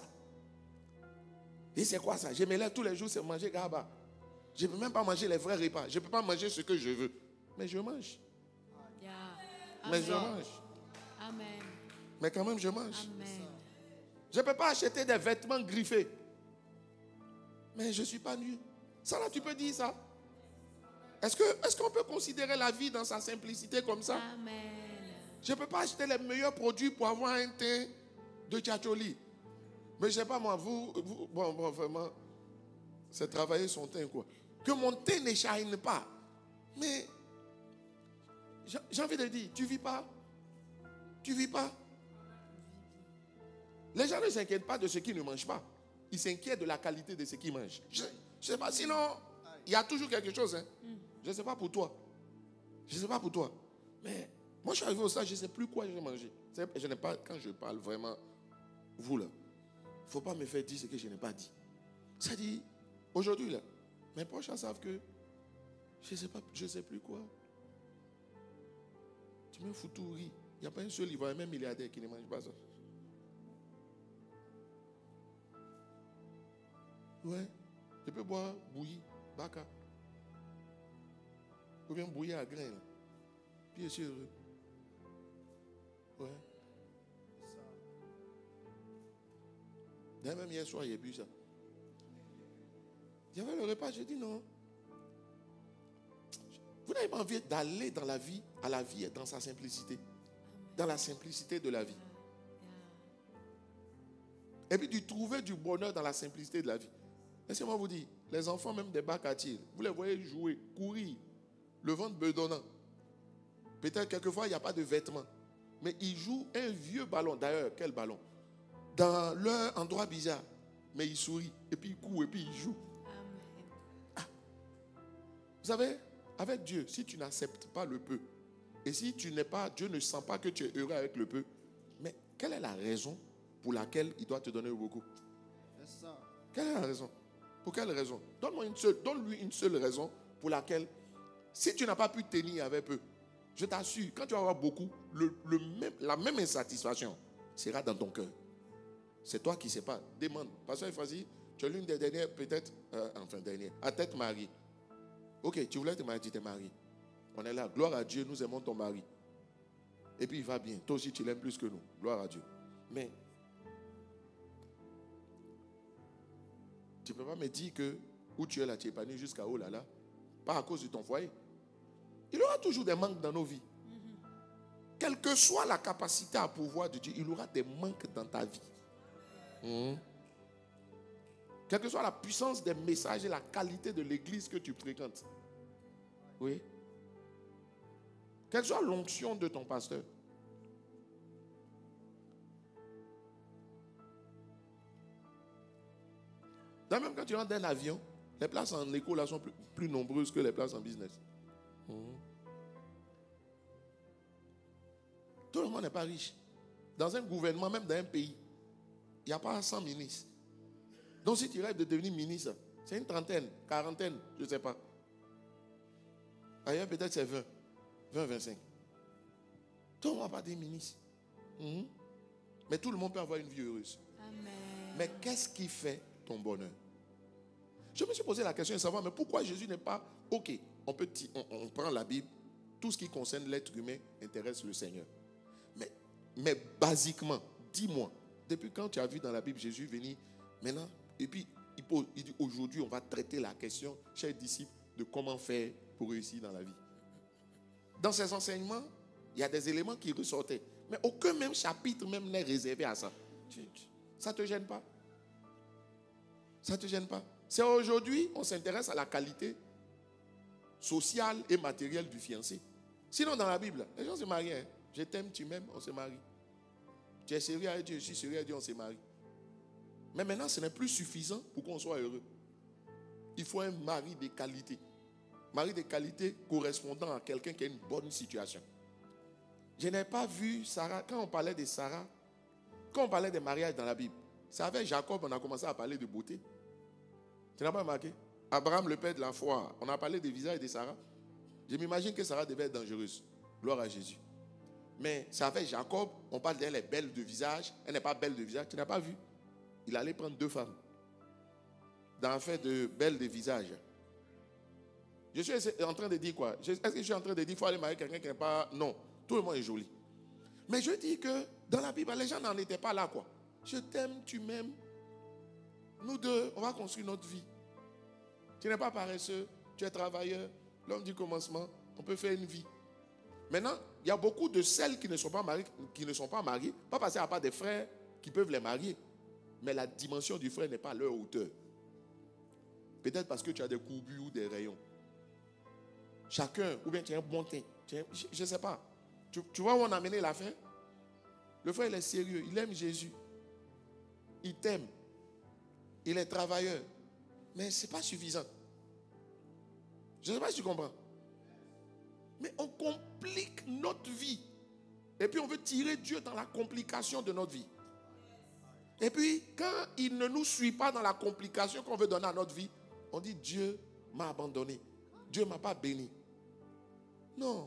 Speaker 3: Et c'est quoi ça? Je me lève tous les jours, c'est manger gaba. Je ne peux même pas manger les vrais repas. Je ne peux pas manger ce que je veux. Mais je mange.
Speaker 2: Yeah.
Speaker 3: Mais je mange.
Speaker 2: Amen.
Speaker 3: Mais quand même, je mange.
Speaker 2: Amen.
Speaker 3: Je ne peux pas acheter des vêtements griffés. Mais je ne suis pas nu. Ça là, tu peux dire ça? Est-ce que, est-ce qu'on peut considérer la vie dans sa simplicité comme ça?
Speaker 2: Amen.
Speaker 3: Je ne peux pas acheter les meilleurs produits pour avoir un teint de tchatcholi. Mais je ne sais pas moi, vous, vous bon, bon, vraiment, c'est travailler son teint quoi. Que mon teint ne shine pas. Mais, j'ai envie de dire, tu ne vis pas. Tu ne vis pas. Les gens ne s'inquiètent pas de ce qu'ils ne mangent pas. Ils s'inquiètent de la qualité de ce qu'ils mangent. Je ne sais pas, sinon, il y a toujours quelque chose. Hein. Mm. Je ne sais pas pour toi. Je ne sais pas pour toi. Mais moi, je suis arrivé au stade, je ne sais plus quoi j'ai mangé. Je n'ai pas, quand je parle vraiment, vous là, il ne faut pas me faire dire ce que je n'ai pas dit. Ça dit, aujourd'hui là, mes proches savent que je ne sais pas, je ne sais plus quoi. Tu me fous tout rire. Il n'y a pas un seul Ivoirien, même milliardaire qui ne mange pas ça. Ouais, je peux boire bouilli, baka. Ou bien bouillir à grains. Là. Puis je suis heureux. Ouais. D'ailleurs, même hier soir, j'ai bu ça. Il y avait le repas, j'ai dit non. Vous n'avez pas envie d'aller dans la vie, à la vie, dans sa simplicité. Dans la simplicité de la vie. Et puis de trouver du bonheur dans la simplicité de la vie. Laissez-moi vous dire, les enfants même des bacs à tir, vous les voyez jouer, courir, le ventre bedonnant. Peut-être quelquefois, il n'y a pas de vêtements. Mais ils jouent un vieux ballon. D'ailleurs, quel ballon? Dans leur endroit bizarre. Mais ils sourient. Et puis ils courent et puis ils jouent. Ah. Vous savez, avec Dieu, si tu n'acceptes pas le peu, et si tu n'es pas, Dieu ne sent pas que tu es heureux avec le peu, mais quelle est la raison pour laquelle il doit te donner beaucoup? C'est ça. Quelle est la raison? Pour quelle raison? Donne-moi une seule, donne-lui une seule raison pour laquelle, si tu n'as pas pu tenir avec peu, je t'assure, quand tu vas avoir beaucoup, le, le même, la même insatisfaction sera dans ton cœur. C'est toi qui ne sais pas. Demande. Pasteur Efrazi, tu es l'une des dernières, peut-être, euh, enfin dernière, à tête mariée. Ok, tu voulais te marier, tu t'es marié. On est là. Gloire à Dieu, nous aimons ton mari. Et puis il va bien. Toi aussi, tu l'aimes plus que nous. Gloire à Dieu. Mais, tu ne peux pas me dire que où tu es là, tu es épanoui jusqu'à oh là là, pas à cause de ton foyer. Il y aura toujours des manques dans nos vies. Mm-hmm. Quelle que soit la capacité à pouvoir de Dieu, il y aura des manques dans ta vie. Mm-hmm. Quelle que soit la puissance des messages et la qualité de l'église que tu fréquentes. Oui. Quelle soit l'onction de ton pasteur. Dans même quand tu rentres dans un avion, les places en éco là sont plus, plus nombreuses que les places en business. Mmh. Tout le monde n'est pas riche. Dans un gouvernement, même dans un pays, il n'y a pas cent ministres. Donc si tu rêves de devenir ministre, c'est une trentaine, quarantaine, je ne sais pas. Ailleurs peut-être c'est vingt, vingt, vingt-cinq. Tout le monde n'a pas des ministres. Mmh. Mais tout le monde peut avoir une vie heureuse. Amen. Mais qu'est-ce qui fait ton bonheur? Je me suis posé la question de savoir, mais pourquoi Jésus n'est pas... Ok, on, peut on, on prend la Bible, tout ce qui concerne l'être humain intéresse le Seigneur. Mais, mais basiquement, dis-moi, depuis quand tu as vu dans la Bible Jésus venir maintenant, et puis il, pose, il dit aujourd'hui on va traiter la question, chers disciples, de comment faire pour réussir dans la vie. Dans ses enseignements, il y a des éléments qui ressortaient. Mais aucun même chapitre même n'est réservé à ça. Ça ne te gêne pas? Ça ne te gêne pas? C'est aujourd'hui, on s'intéresse à la qualité sociale et matérielle du fiancé. Sinon, dans la Bible, les gens se marient. Hein? Je t'aime, tu m'aimes, on se marie. Tu es sérieux avec Dieu, je suis sérieux avec Dieu, on se marie. Mais maintenant, ce n'est plus suffisant pour qu'on soit heureux. Il faut un mari de qualité. Mari de qualité correspondant à quelqu'un qui a une bonne situation. Je n'ai pas vu Sarah, quand on parlait de Sarah, quand on parlait des mariages dans la Bible, c'est avec Jacob on a commencé à parler de beauté. Tu n'as pas remarqué? Abraham, le père de la foi, on a parlé des visages de Sarah. Je m'imagine que Sarah devait être dangereuse. Gloire à Jésus. Mais c'est avec Jacob, on parle d'elle, elle est belle de visage. Elle n'est pas belle de visage, tu n'as pas vu? Il allait prendre deux femmes. Dans l'affaire de belle de visage. Je suis en train de dire quoi? Est-ce que je suis en train de dire qu'il faut aller marier quelqu'un qui n'est pas... Non, tout le monde est joli. Mais je dis que dans la Bible, les gens n'en étaient pas là, quoi. Je t'aime, tu m'aimes. Nous deux, on va construire notre vie. Tu n'es pas paresseux, tu es travailleur. L'homme du commencement, on peut faire une vie. Maintenant, il y a beaucoup de celles qui ne sont pas mariées, qui ne sont pas mariées, pas parce qu'il n'y a pas des frères qui peuvent les marier. Mais la dimension du frère n'est pas à leur hauteur. Peut-être parce que tu as des courbures ou des rayons. Chacun, ou bien tu as un bon teint. Je ne sais pas. Tu, tu vois où on a amené l'affaire? Le frère, il est sérieux. Il aime Jésus. Il t'aime. Il est travailleur. Mais ce n'est pas suffisant. Je ne sais pas si tu comprends. Mais on complique notre vie. Et puis on veut tirer Dieu dans la complication de notre vie. Et puis, quand il ne nous suit pas dans la complication qu'on veut donner à notre vie, on dit Dieu m'a abandonné. Dieu ne m'a pas béni. Non.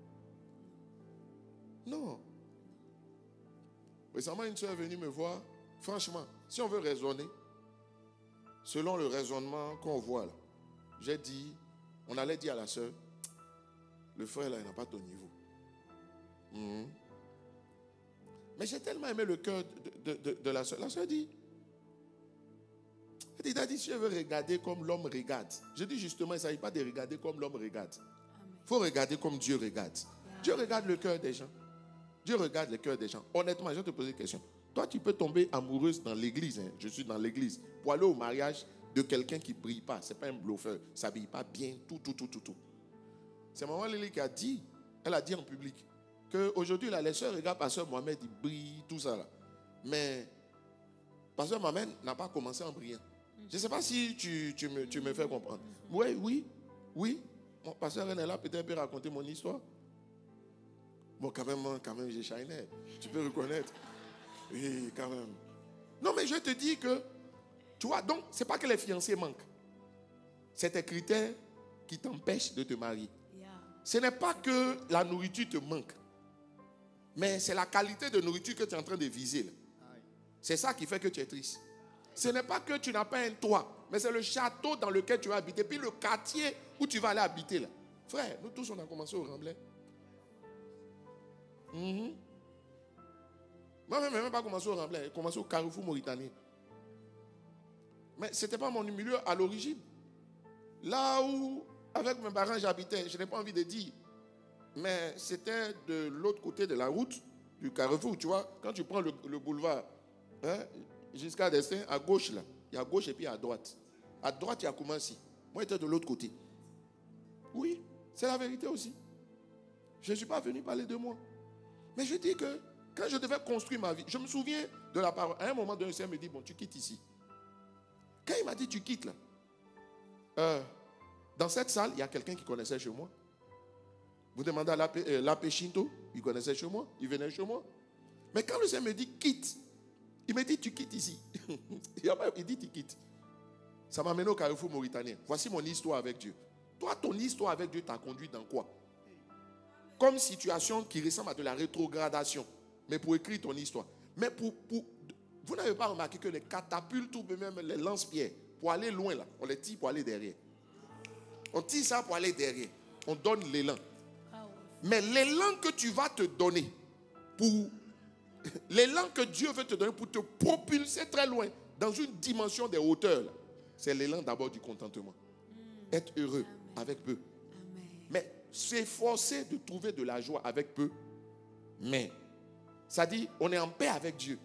Speaker 3: Non. Récemment, une soeur est venue me voir. Franchement, si on veut raisonner, selon le raisonnement qu'on voit là, j'ai dit, on allait dire à la soeur, le frère là, il n'a pas ton niveau. Mmh. Mais j'ai tellement aimé le cœur de, de, de, de la soeur. La soeur dit, elle dit, elle dit, si je veux regarder comme l'homme regarde. Je dis justement, il ne s'agit pas de regarder comme l'homme regarde. Il faut regarder comme Dieu regarde. Dieu regarde le cœur des gens. Dieu regarde le cœur des gens. Honnêtement, je vais te poser une question. Toi, tu peux tomber amoureuse dans l'église. Hein. Je suis dans l'église. Pour aller au mariage de quelqu'un qui ne brille pas. Ce n'est pas un bluffeur. Il ne s'habille pas bien. Tout, tout, tout, tout, tout. C'est maman Lily qui a dit Elle a dit en public qu'aujourd'hui, les sœurs regardent Pasteur Mohamed, il brille, tout ça là. Mais Pasteur Mohamed n'a pas commencé en brillant. Je ne sais pas si tu, tu, me, tu me fais comprendre. Oui, oui, oui. Mon pasteur René peut-être peut raconter mon histoire. Bon, quand même, quand même, j'ai shiné. Tu peux reconnaître. Oui, quand même. Non, mais je te dis que, tu vois, donc, ce n'est pas que les fiancés manquent. C'est tes critères qui t'empêchent de te marier. Yeah. Ce n'est pas que la nourriture te manque. Mais c'est la qualité de nourriture que tu es en train de viser. Là. C'est ça qui fait que tu es triste. Ce n'est pas que tu n'as pas un toit, mais c'est le château dans lequel tu vas habiter. Puis le quartier où tu vas aller habiter là. Frère, nous tous on a commencé au Remblai. Mm-hmm. Moi-même, je n'ai même pas commencé au Remblai. J'ai commencé au Carrefour Mauritanien. Mais ce n'était pas mon milieu à l'origine. Là où, avec mes parents, j'habitais, je n'ai pas envie de dire. Mais c'était de l'autre côté de la route, du Carrefour. Tu vois, quand tu prends le, le boulevard, hein, jusqu'à Destin, à gauche là. Il y a à gauche et puis à droite. À droite, il y a Koumansi. Moi, j'étais de l'autre côté. Oui, c'est la vérité aussi. Je ne suis pas venu parler de moi. Mais je dis que quand je devais construire ma vie, je me souviens de la parole. À un moment donné, le Seigneur me dit, bon, tu quittes ici. Quand il m'a dit, tu quittes là, euh, dans cette salle, il y a quelqu'un qui connaissait chez moi. Vous demandez à l'abbé euh, Shinto, il connaissait chez moi, il venait chez moi. Mais quand le Seigneur me dit, quitte, il me dit, tu quittes ici. Il dit, tu quittes. Ça m'a mené au Carrefour Mauritanien. Voici mon histoire avec Dieu. Toi, ton histoire avec Dieu t'a conduit dans quoi? Comme situation qui ressemble à de la rétrogradation. Mais pour écrire ton histoire. Mais pour... pour vous n'avez pas remarqué que les catapultes ou même les lance-pierres, pour aller loin là, on les tire pour aller derrière. On tire ça pour aller derrière. On donne l'élan. Mais l'élan que tu vas te donner pour... L'élan que Dieu veut te donner pour te propulser très loin dans une dimension des hauteurs, c'est l'élan d'abord du contentement. Mm. Être heureux Amen. Avec peu. Amen. Mais s'efforcer de trouver de la joie avec peu. Mais, ça dit, on est en paix avec Dieu.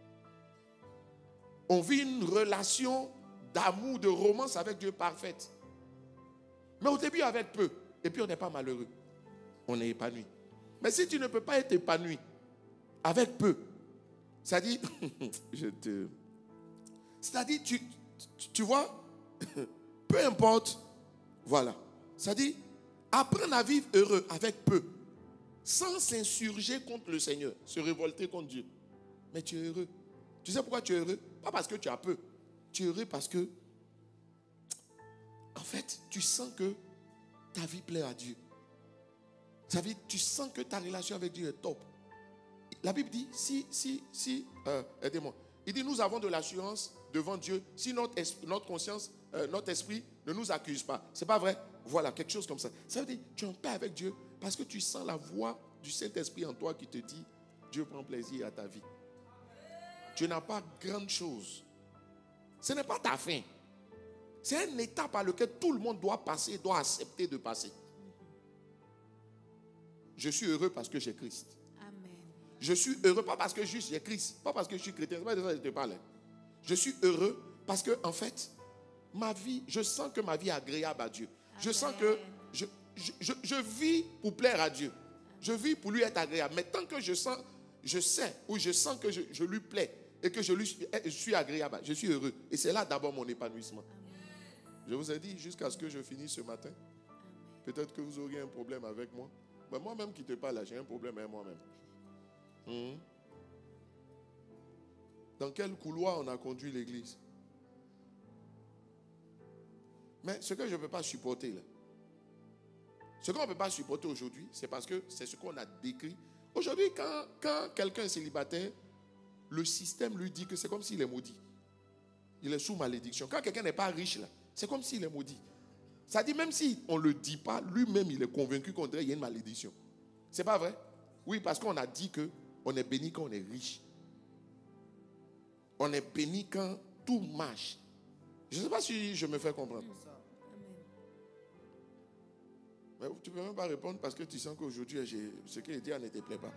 Speaker 3: On vit une relation d'amour, de romance avec Dieu parfaite. Mais au début avec peu. Et puis on n'est pas malheureux. On est épanoui. Mais si tu ne peux pas être épanoui avec peu, c'est-à-dire, je te... C'est-à-dire, tu, tu, tu vois, peu importe, voilà. C'est-à-dire, apprendre à vivre heureux avec peu, sans s'insurger contre le Seigneur, se révolter contre Dieu. Mais tu es heureux. Tu sais pourquoi tu es heureux? Pas parce que tu as peu. Tu es heureux parce que, en fait, tu sens que ta vie plaît à Dieu. C'est-à-dire, tu sens que ta relation avec Dieu est top. La Bible dit, si, si, si, euh, aidez-moi. Il dit, nous avons de l'assurance devant Dieu si notre, esprit, notre conscience, euh, notre esprit ne nous accuse pas. C'est pas vrai? Voilà, quelque chose comme ça. Ça veut dire, tu es en paix avec Dieu parce que tu sens la voix du Saint-Esprit en toi qui te dit, Dieu prend plaisir à ta vie. Tu n'as pas grande chose. Ce n'est pas ta fin. C'est une étape par laquelle tout le monde doit passer, doit accepter de passer. Je suis heureux parce que j'ai Christ. Amen. Je suis heureux pas parce que juste j'ai Christ, pas parce que je suis chrétien, c'est pas de ça que je te parle. Je suis heureux parce que en fait, ma vie, je sens que ma vie est agréable à Dieu. Amen. Je sens que je, je, je, je vis pour plaire à Dieu. Je vis pour lui être agréable. Mais tant que je sens, je sais ou je sens que je, je lui plais et que je, lui, je suis agréable, je suis heureux. Et c'est là d'abord mon épanouissement. Amen. Je vous ai dit jusqu'à ce que je finisse ce matin. Amen. Peut-être que vous auriez un problème avec moi. Mais moi-même qui te parle là, j'ai un problème avec moi-même. Hum. Dans quel couloir on a conduit l'église? Mais ce que je ne peux pas supporter là, ce qu'on ne peut pas supporter aujourd'hui, c'est parce que c'est ce qu'on a décrit. Aujourd'hui, quand, quand quelqu'un est célibataire, le système lui dit que c'est comme s'il est maudit. Il est sous malédiction. Quand quelqu'un n'est pas riche là, c'est comme s'il est maudit. Ça dit, même si on ne le dit pas, lui-même, il est convaincu qu'on dirait qu'il y a une malédiction. C'est pas vrai? Oui, parce qu'on a dit qu'on est béni quand on est riche. On est béni quand tout marche. Je ne sais pas si je me fais comprendre. Mais tu ne peux même pas répondre parce que tu sens qu'aujourd'hui, ce qu'il dit ne te plaît pas.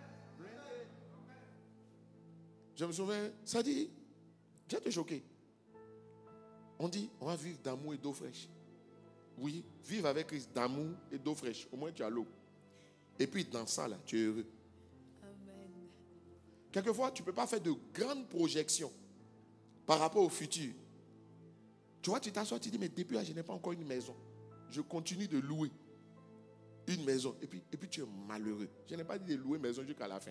Speaker 3: Je me souviens, ça dit, j'ai été choqué. On dit, on va vivre d'amour et d'eau fraîche. Oui, vivre avec Christ d'amour et d'eau fraîche. Au moins, tu as l'eau. Et puis dans ça, là, tu es heureux.
Speaker 2: Amen.
Speaker 3: Quelquefois, tu ne peux pas faire de grandes projections par rapport au futur. Tu vois, tu t'assois, tu dis, mais depuis là, je n'ai pas encore une maison. Je continue de louer une maison. Et puis, et puis tu es malheureux. Je n'ai pas dit de louer une maison jusqu'à la fin.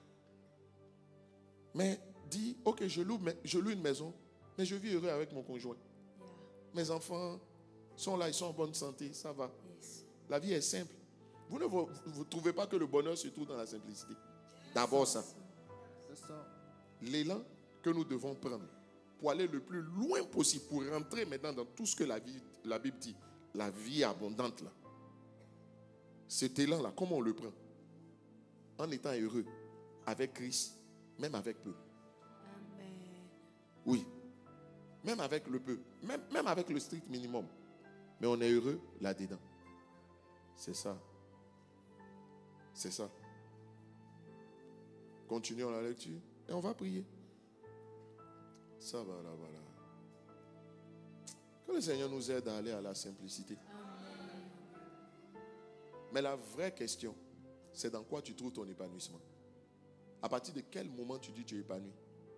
Speaker 3: Mais dis, ok, je loue, je loue une maison, mais je vis heureux avec mon conjoint.
Speaker 2: Yeah.
Speaker 3: Mes enfants sont là, ils sont en bonne santé, ça va.
Speaker 2: Yes.
Speaker 3: La vie est simple. Vous ne vous, vous trouvez pas que le bonheur se trouve dans la simplicité. D'abord ça.
Speaker 4: C'est ça.
Speaker 3: L'élan que nous devons prendre pour aller le plus loin possible, pour rentrer maintenant dans tout ce que la, vie, la Bible dit, la vie abondante là. Cet élan là, comment on le prend? En étant heureux avec Christ, même avec peu.
Speaker 2: Amen.
Speaker 3: Oui. Même avec le peu. Même, même avec le strict minimum. Mais on est heureux là-dedans. C'est ça. C'est ça. Continuons la lecture et on va prier. Ça va là, voilà. Que le Seigneur nous aide à aller à la simplicité.
Speaker 2: Amen.
Speaker 3: Mais la vraie question, c'est dans quoi tu trouves ton épanouissement. À partir de quel moment tu dis que tu es épanoui?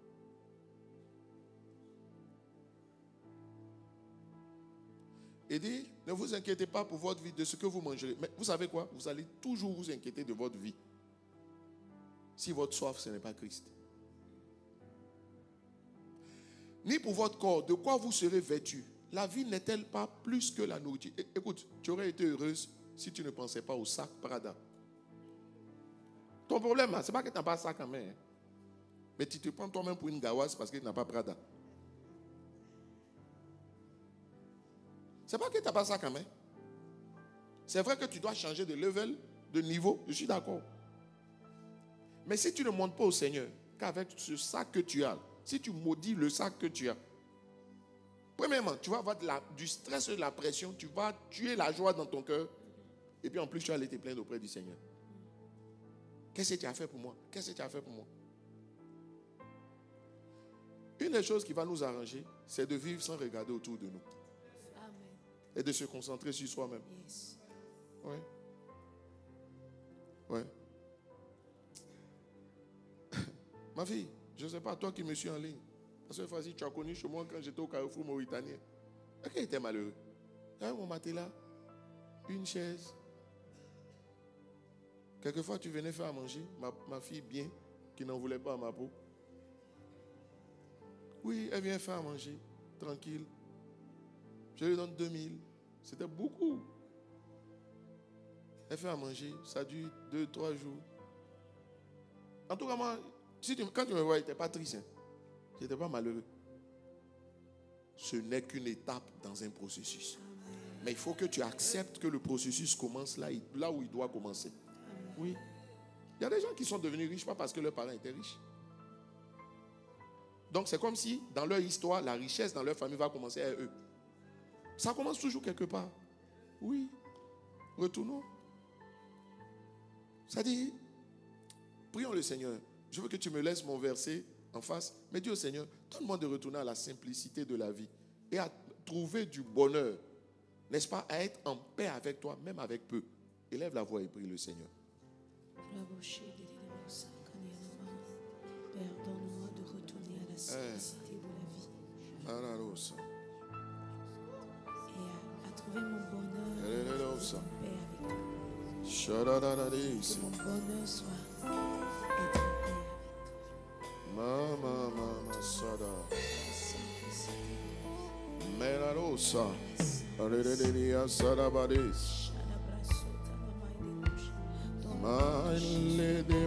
Speaker 3: Et dit, ne vous inquiétez pas pour votre vie, de ce que vous mangerez. Mais vous savez quoi? Vous allez toujours vous inquiéter de votre vie. Si votre soif, ce n'est pas Christ. Ni pour votre corps, de quoi vous serez vêtu. La vie n'est-elle pas plus que la nourriture? Écoute, tu aurais été heureuse si tu ne pensais pas au sac Prada. Ton problème, ce n'est pas que tu n'as pas ça quand même. Hein. Mais tu te prends toi-même pour une gawasse parce que tu n'as pas Prada. Ce n'est pas que tu n'as pas ça quand même. C'est vrai que tu dois changer de level, de niveau. Je suis d'accord. Mais si tu ne montres pas au Seigneur qu'avec ce sac que tu as, si tu maudis le sac que tu as, premièrement, tu vas avoir de la, du stress et de la pression, tu vas tuer la joie dans ton cœur. Et puis en plus, tu vas aller te plaindre auprès du Seigneur. Qu'est-ce que tu as fait pour moi? Qu'est-ce que tu as fait pour moi? Une des choses qui va nous arranger, c'est de vivre sans regarder autour de nous.
Speaker 2: Amen.
Speaker 3: Et de se concentrer sur soi-même.
Speaker 2: Yes.
Speaker 3: Oui. Oui. Ma fille, je ne sais pas, toi qui me suis en ligne. Parce que Fazi, tu as connu chez moi quand j'étais au Carrefour mauritanien. Est-ce qu'il était malheureux? Hein, mon matelas, une chaise. Quelquefois, tu venais faire à manger, ma, ma fille bien, qui n'en voulait pas à ma peau. Oui, elle vient faire à manger, tranquille. Je lui donne deux mille. C'était beaucoup. Elle fait à manger, ça dure deux, trois jours. En tout cas, moi, si tu, quand tu me vois, tu n'étais pas triste. Hein. Je n'étais pas malheureux. Ce n'est qu'une étape dans un processus.
Speaker 2: Amen.
Speaker 3: Mais il faut que tu acceptes que le processus commence là, là où il doit commencer.
Speaker 2: Amen.
Speaker 3: Oui. Il y a des gens qui sont devenus riches pas parce que leurs parents étaient riches. Donc c'est comme si dans leur histoire, la richesse dans leur famille va commencer à eux. Ça commence toujours quelque part. Oui. Retournons. Ça dit, prions le Seigneur. Je veux que tu me laisses mon verset en face. Mais dis au Seigneur, donne-moi de retourner à la simplicité de la vie et à trouver du bonheur. N'est-ce pas? À être en paix avec toi, même avec peu. Élève la voix et prie le Seigneur.
Speaker 2: Père, donne-moi de retourner à la simplicité de la vie. Et à, à trouver mon bonheur. Et à être en paix avec toi. Que mon bonheur soit être en paix avec toi.
Speaker 3: Mama, mama, sada.
Speaker 2: Simplicité.
Speaker 3: Melarosa. Aleluya, sada badis.
Speaker 2: Donne-moi la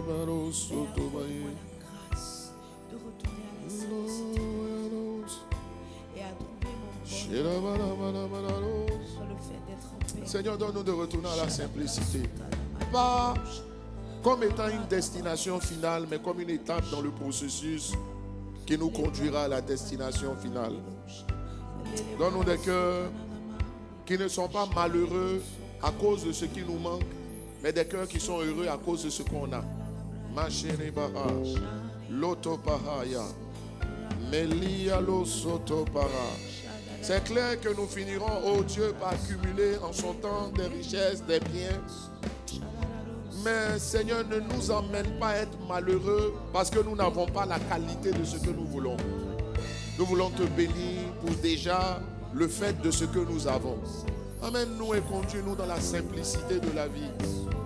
Speaker 2: grâce de retourner à la simplicité et à trouver mon bonheur dans le fait d'être en paix.
Speaker 3: Seigneur, donne-nous de retourner à la simplicité. Pas comme étant une destination finale, mais comme une étape dans le processus qui nous conduira à la destination finale. Donne-nous des cœurs qui ne sont pas malheureux à cause de ce qui nous manque, mais des cœurs qui sont heureux à cause de ce qu'on a. Macheribaha, Lotopahaya, Melia Losotopara. C'est clair que nous finirons, oh Dieu, par accumuler en son temps des richesses, des biens. Mais Seigneur, ne nous emmène pas à être malheureux parce que nous n'avons pas la qualité de ce que nous voulons. Nous voulons te bénir pour déjà le fait de ce que nous avons. Amène-nous et conduis-nous dans la simplicité de la vie.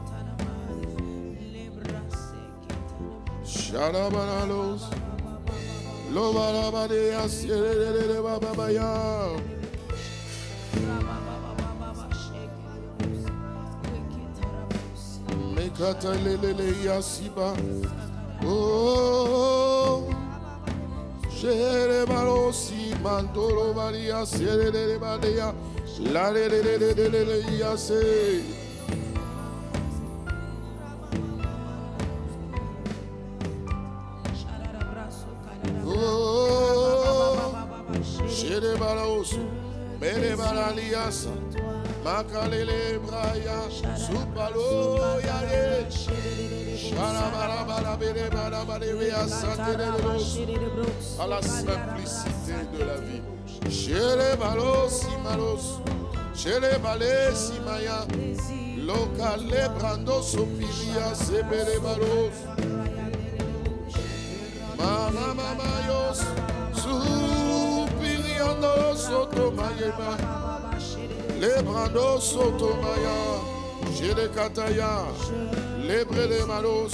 Speaker 3: Shalabalalos. Lobalabadea sielelele bababaya. Mekata lelele yasiba. Oh, shere balosi mantolo baria sielelele badea. La lelele yase. Mere baraliasa, makalele braya, supalo yare, sharabara bara bere bara bare vea santeros, à la simplicité de la vie. Chere balos simalos, chere bale simaya, locale brando sopilia sebere balos, mama mamayos, supiliando soto mayema. Les brandos sotomaya, j'ai les kataya, les brés malos.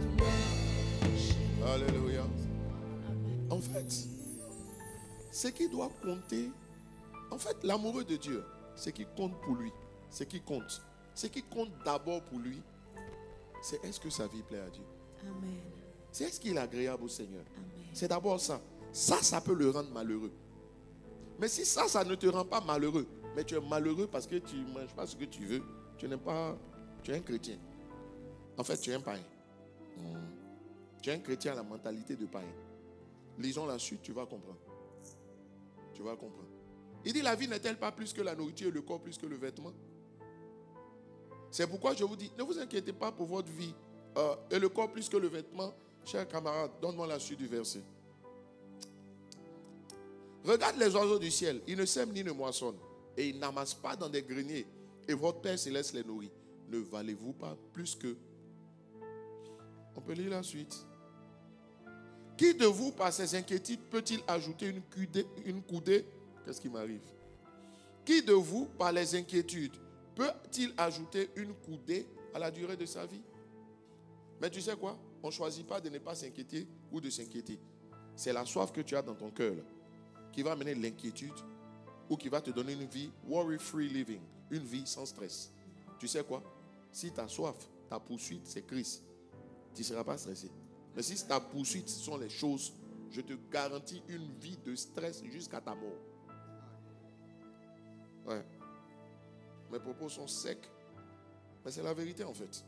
Speaker 3: Alléluia. En fait, ce qui doit compter, en fait, l'amoureux de Dieu, ce qui compte pour lui, ce qui compte, ce qui compte d'abord pour lui, c'est est-ce que sa vie plaît à Dieu.
Speaker 2: Amen.
Speaker 3: C'est est-ce qu'il est agréable au Seigneur.
Speaker 2: Amen.
Speaker 3: C'est d'abord ça. Ça, ça peut le rendre malheureux. Mais si ça, ça ne te rend pas malheureux, mais tu es malheureux parce que tu ne manges pas ce que tu veux, tu n'es pas, tu es un chrétien. En fait, tu es un païen. Mmh. Tu es un chrétien à la mentalité de païen. Lisons la suite, tu vas comprendre. Tu vas comprendre. Il dit, la vie n'est-elle pas plus que la nourriture et le corps plus que le vêtement? C'est pourquoi je vous dis, ne vous inquiétez pas pour votre vie euh, et le corps plus que le vêtement. Chers camarades, donne-moi la suite du verset. Regarde les oiseaux du ciel, ils ne sèment ni ne moissonnent, et ils n'amassent pas dans des greniers, et votre Père céleste les nourrit. Ne valez-vous pas plus que... On peut lire la suite. Qui de vous, par ses inquiétudes, peut-il ajouter une coudée, une coudée? Qu'est-ce qui m'arrive? Qui de vous, par les inquiétudes, peut-il ajouter une coudée à la durée de sa vie? Mais tu sais quoi? On ne choisit pas de ne pas s'inquiéter ou de s'inquiéter. C'est la soif que tu as dans ton cœur là, qui va amener l'inquiétude ou qui va te donner une vie worry-free living, une vie sans stress. Tu sais quoi? Si ta soif, ta poursuite, c'est Christ, tu ne seras pas stressé. Mais si ta poursuite, ce sont les choses, je te garantis une vie de stress jusqu'à ta mort. Ouais. Mes propos sont secs, mais c'est la vérité en fait.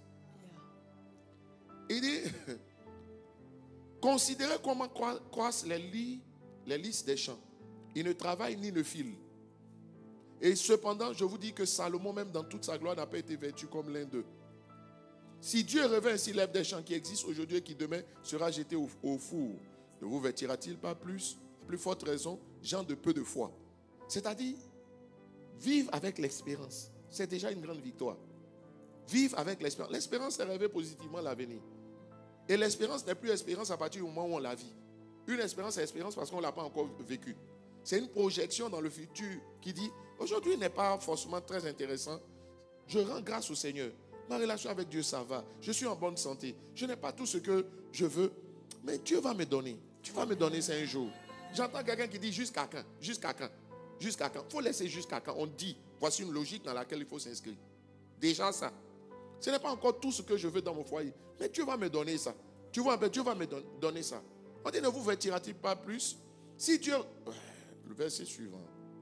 Speaker 3: Il dit, considérez comment croissent les lits, les lys des champs. Ils ne travaillent ni ne filent. Et cependant, je vous dis que Salomon, même dans toute sa gloire, n'a pas été vêtu comme l'un d'eux. Si Dieu revêt ainsi l'herbe des champs qui existe aujourd'hui et qui demain sera jeté au, au four, ne vous vêtira-t-il pas plus? À plus forte raison, gens de peu de foi. C'est-à-dire, vivre avec l'espérance. C'est déjà une grande victoire. Vivre avec l'espérance. L'espérance, c'est rêver positivement l'avenir. Et l'espérance n'est plus espérance à partir du moment où on la vit. Une espérance, c'est espérance parce qu'on ne l'a pas encore vécu. C'est une projection dans le futur qui dit, aujourd'hui n'est pas forcément très intéressant. Je rends grâce au Seigneur. Ma relation avec Dieu, ça va. Je suis en bonne santé. Je n'ai pas tout ce que je veux. Mais Dieu va me donner. Tu vas me donner ça un jour. J'entends quelqu'un qui dit jusqu'à quand? Jusqu'à quand? Jusqu'à quand? Il faut laisser jusqu'à quand. On dit, voici une logique dans laquelle il faut s'inscrire. Déjà ça. Ce n'est pas encore tout ce que je veux dans mon foyer. Mais Dieu va me donner ça. Tu vois, Dieu va me don- donner ça. On dit, ne vous vêtira-t-il pas plus? Si Dieu... Le verset suivant.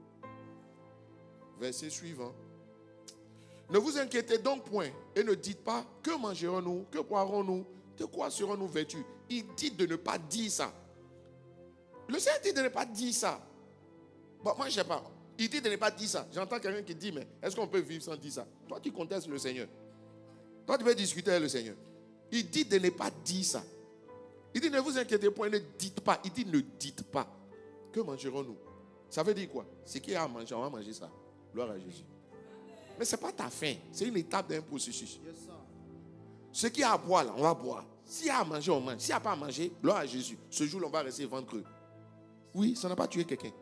Speaker 3: Verset suivant. Ne vous inquiétez donc point et ne dites pas, que mangerons-nous? Que boirons-nous? De quoi serons-nous vêtus? Il dit de ne pas dire ça. Le Seigneur dit de ne pas dire ça. Bon, moi, je ne sais pas. Il dit de ne pas dire ça. J'entends quelqu'un qui dit, mais est-ce qu'on peut vivre sans dire ça? Toi, tu contestes le Seigneur. Toi, tu peux discuter avec le Seigneur. Il dit de ne pas dire ça. Il dit, ne vous inquiétez point, ne dites pas. Il dit, ne dites pas. Que mangerons-nous? Ça veut dire quoi? C'est qu'il y a à manger, on va manger ça. Gloire à Jésus. Mais ce n'est pas ta faim. C'est une étape d'un processus. Ce qu'il y a à boire, là, on va boire. S'il y a à manger, on mange. S'il n'y a pas à manger, gloire à Jésus. Ce jour-là, on va rester ventre creux. Oui, ça n'a pas tué quelqu'un.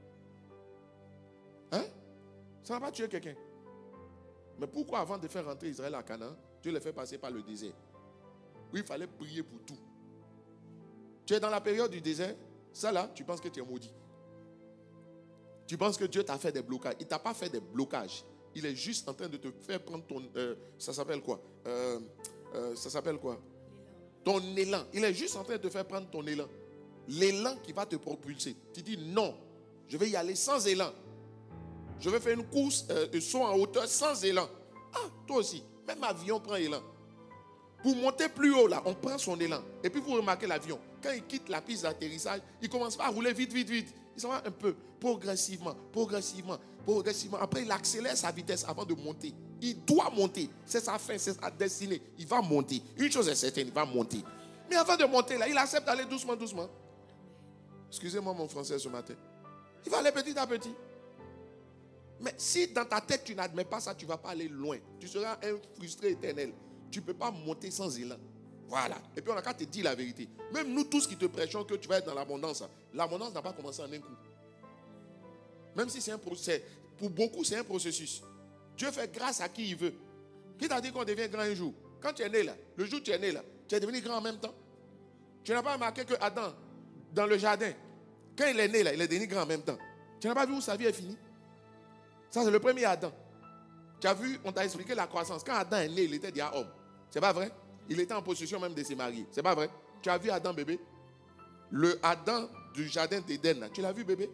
Speaker 3: Hein? Ça n'a pas tué quelqu'un. Mais pourquoi avant de faire rentrer Israël à Canaan, Dieu les fait passer par le désert? Oui, il fallait prier pour tout. Tu es dans la période du désert, ça là, tu penses que tu es maudit. Tu penses que Dieu t'a fait des blocages. Il ne t'a pas fait des blocages. Il est juste en train de te faire prendre ton... Euh, ça s'appelle quoi euh, euh, Ça s'appelle quoi Ton élan. Il est juste en train de te faire prendre ton élan. L'élan qui va te propulser. Tu dis non, je vais y aller sans élan. Je vais faire une course euh, de saut en hauteur sans élan. Ah, toi aussi. Même l'avion prend élan. Pour monter plus haut, là, on prend son élan. Et puis vous remarquez l'avion. Quand il quitte la piste d'atterrissage, il commence pas à rouler vite, vite, vite. Il s'en va un peu, progressivement, progressivement, progressivement. Après, il accélère sa vitesse avant de monter. Il doit monter. C'est sa fin, c'est sa destinée. Il va monter. Une chose est certaine, il va monter. Mais avant de monter, là, il accepte d'aller doucement, doucement. Excusez-moi mon français ce matin. Il va aller petit à petit. Mais si dans ta tête, tu n'admets pas ça, tu ne vas pas aller loin. Tu seras un frustré éternel. Tu ne peux pas monter sans élan. Voilà. Et puis on a qu'à te dire la vérité. Même nous tous qui te prêchons que tu vas être dans l'abondance, l'abondance n'a pas commencé en un coup. Même si c'est un processus. Pour beaucoup, c'est un processus. Dieu fait grâce à qui il veut. Qui t'a dit qu'on devient grand un jour? Quand tu es né là, le jour où tu es né là, tu es devenu grand en même temps. Tu n'as pas remarqué que Adam, dans le jardin, quand il est né là, il est devenu grand en même temps. Tu n'as pas vu où sa vie est finie? Ça, c'est le premier Adam. Tu as vu, on t'a expliqué la croissance. Quand Adam est né, il était déjà homme. C'est pas vrai? Il était en possession même de se marier. C'est pas vrai? Tu as vu Adam bébé? Le Adam du jardin d'Éden, tu l'as vu bébé?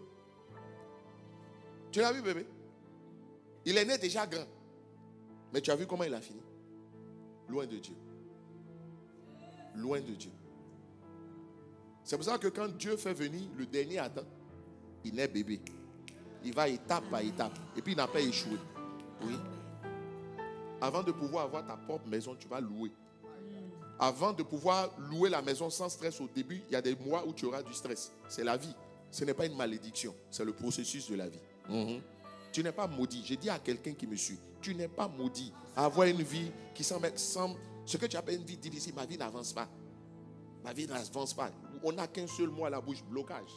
Speaker 3: Tu l'as vu bébé? Il est né déjà grand. Mais tu as vu comment il a fini? Loin de Dieu. Loin de Dieu. C'est pour ça que quand Dieu fait venir le dernier Adam, il naît bébé. Il va étape par étape. Et puis il n'a pas échoué. Oui. Avant de pouvoir avoir ta propre maison, tu vas louer. Avant de pouvoir louer la maison sans stress au début, il y a des mois où tu auras du stress. C'est la vie. Ce n'est pas une malédiction. C'est le processus de la vie. Mm-hmm. Tu n'es pas maudit. Je dis à quelqu'un qui me suit, tu n'es pas maudit. Avoir une vie qui semble, semble ce que tu appelles une vie difficile, ma vie n'avance pas. Ma vie n'avance pas. On n'a qu'un seul mot à la bouche, blocage.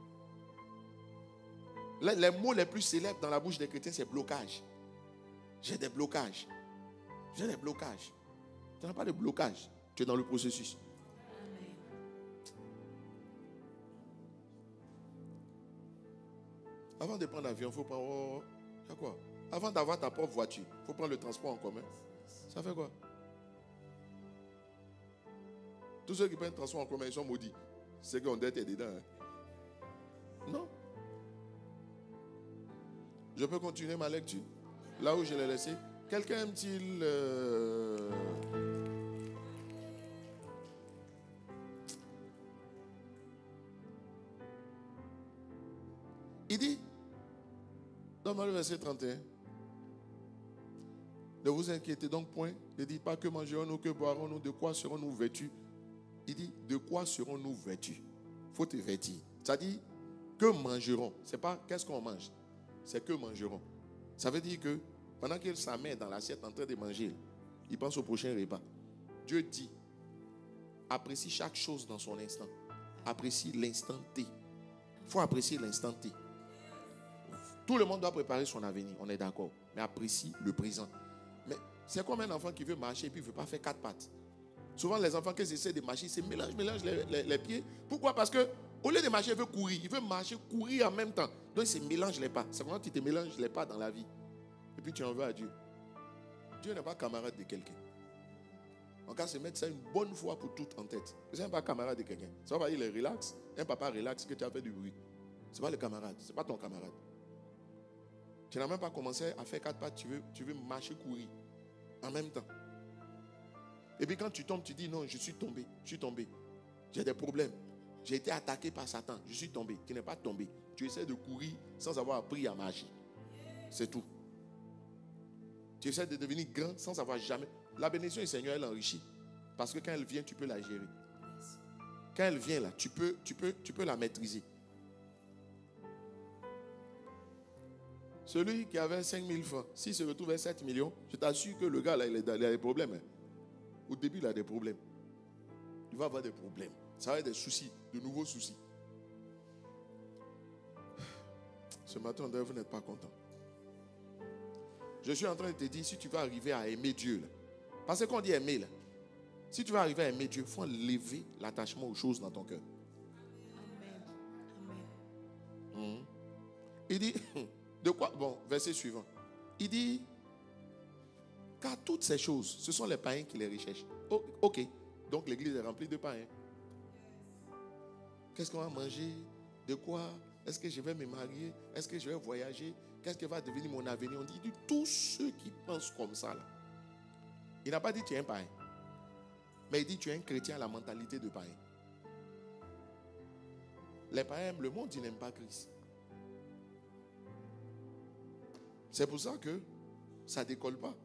Speaker 3: Les, les mots les plus célèbres dans la bouche des chrétiens, c'est blocage. J'ai des blocages. J'ai des blocages. Tu n'as pas de blocage. Tu es dans le processus. Avant de prendre l'avion, il faut prendre... Oh, ça quoi? Avant d'avoir ta propre voiture, il faut prendre le transport en commun. Ça fait quoi? Tous ceux qui prennent le transport en commun, ils sont maudits. C'est qu'on doit être dedans. Hein? Non. Je peux continuer ma lecture? Là où je l'ai laissé. Quelqu'un aime-t-il... Euh... Il dit, dans le verset trente et un, ne vous inquiétez donc point, ne dites pas que mangerons-nous, que boirons-nous, de quoi serons-nous vêtus. Il dit, de quoi serons-nous vêtus? Il faut te vêtir. Ça dit, que mangerons. Ce n'est pas qu'est-ce qu'on mange, c'est que mangerons. Ça veut dire que pendant qu'il sa main dans l'assiette en train de manger, il pense au prochain repas. Dieu dit, apprécie chaque chose dans son instant. Apprécie l'instant T. Il faut apprécier l'instant T. Tout le monde doit préparer son avenir, on est d'accord. Mais apprécie le présent. Mais c'est comme un enfant qui veut marcher et puis il ne veut pas faire quatre pattes. Souvent, les enfants qui essaient de marcher, c'est mélange, mélange les, les, les pieds. Pourquoi? Parce qu'au lieu de marcher, il veut courir. Il veut marcher, courir en même temps. Donc, il se mélange les pas. C'est vraiment que tu te mélanges les pas dans la vie. Et puis, tu en veux à Dieu. Dieu n'est pas camarade de quelqu'un. On va se mettre ça une bonne fois pour tout en tête. Ce n'est pas camarade de quelqu'un. Ça va dire, il est relax. Un papa relax que tu as fait du bruit. Ce n'est pas le camarade. Ce n'est pas ton camarade. Tu n'as même pas commencé à faire quatre pattes. Tu veux, tu veux marcher, courir en même temps. Et puis quand tu tombes, tu dis non, je suis tombé. Je suis tombé. J'ai des problèmes. J'ai été attaqué par Satan. Je suis tombé. Tu n'es pas tombé. Tu essaies de courir sans avoir appris à marcher. C'est tout. Tu essaies de devenir grand sans avoir jamais... La bénédiction du Seigneur, elle enrichit. Parce que quand elle vient, tu peux la gérer. Quand elle vient là, tu peux, tu peux, tu peux la maîtriser. Celui qui avait cinq mille francs, s'il se retrouve à sept millions, je t'assure que le gars là, il a des problèmes. Au début, il a des problèmes. Il va avoir des problèmes. Ça va être des soucis, de nouveaux soucis. Ce matin, vous n'êtes pas content. Je suis en train de te dire, si tu vas arriver à aimer Dieu, là, parce qu'on dit aimer, là, si tu vas arriver à aimer Dieu, il faut enlever l'attachement aux choses dans ton cœur.
Speaker 2: Amen.
Speaker 3: Amen. Mmh. Il dit, de quoi? Bon, verset suivant. Il dit, car toutes ces choses, ce sont les païens qui les recherchent. Oh, ok, donc l'église est remplie de païens. Qu'est-ce qu'on va manger? De quoi? Est-ce que je vais me marier? Est-ce que je vais voyager? Qu'est-ce que va devenir mon avenir? On dit, dit tous ceux qui pensent comme ça, là. Il n'a pas dit tu es un païen. Mais il dit tu es un chrétien à la mentalité de païen. Les païens, le monde, ils n'aiment pas Christ. C'est pour ça que ça ne décolle pas.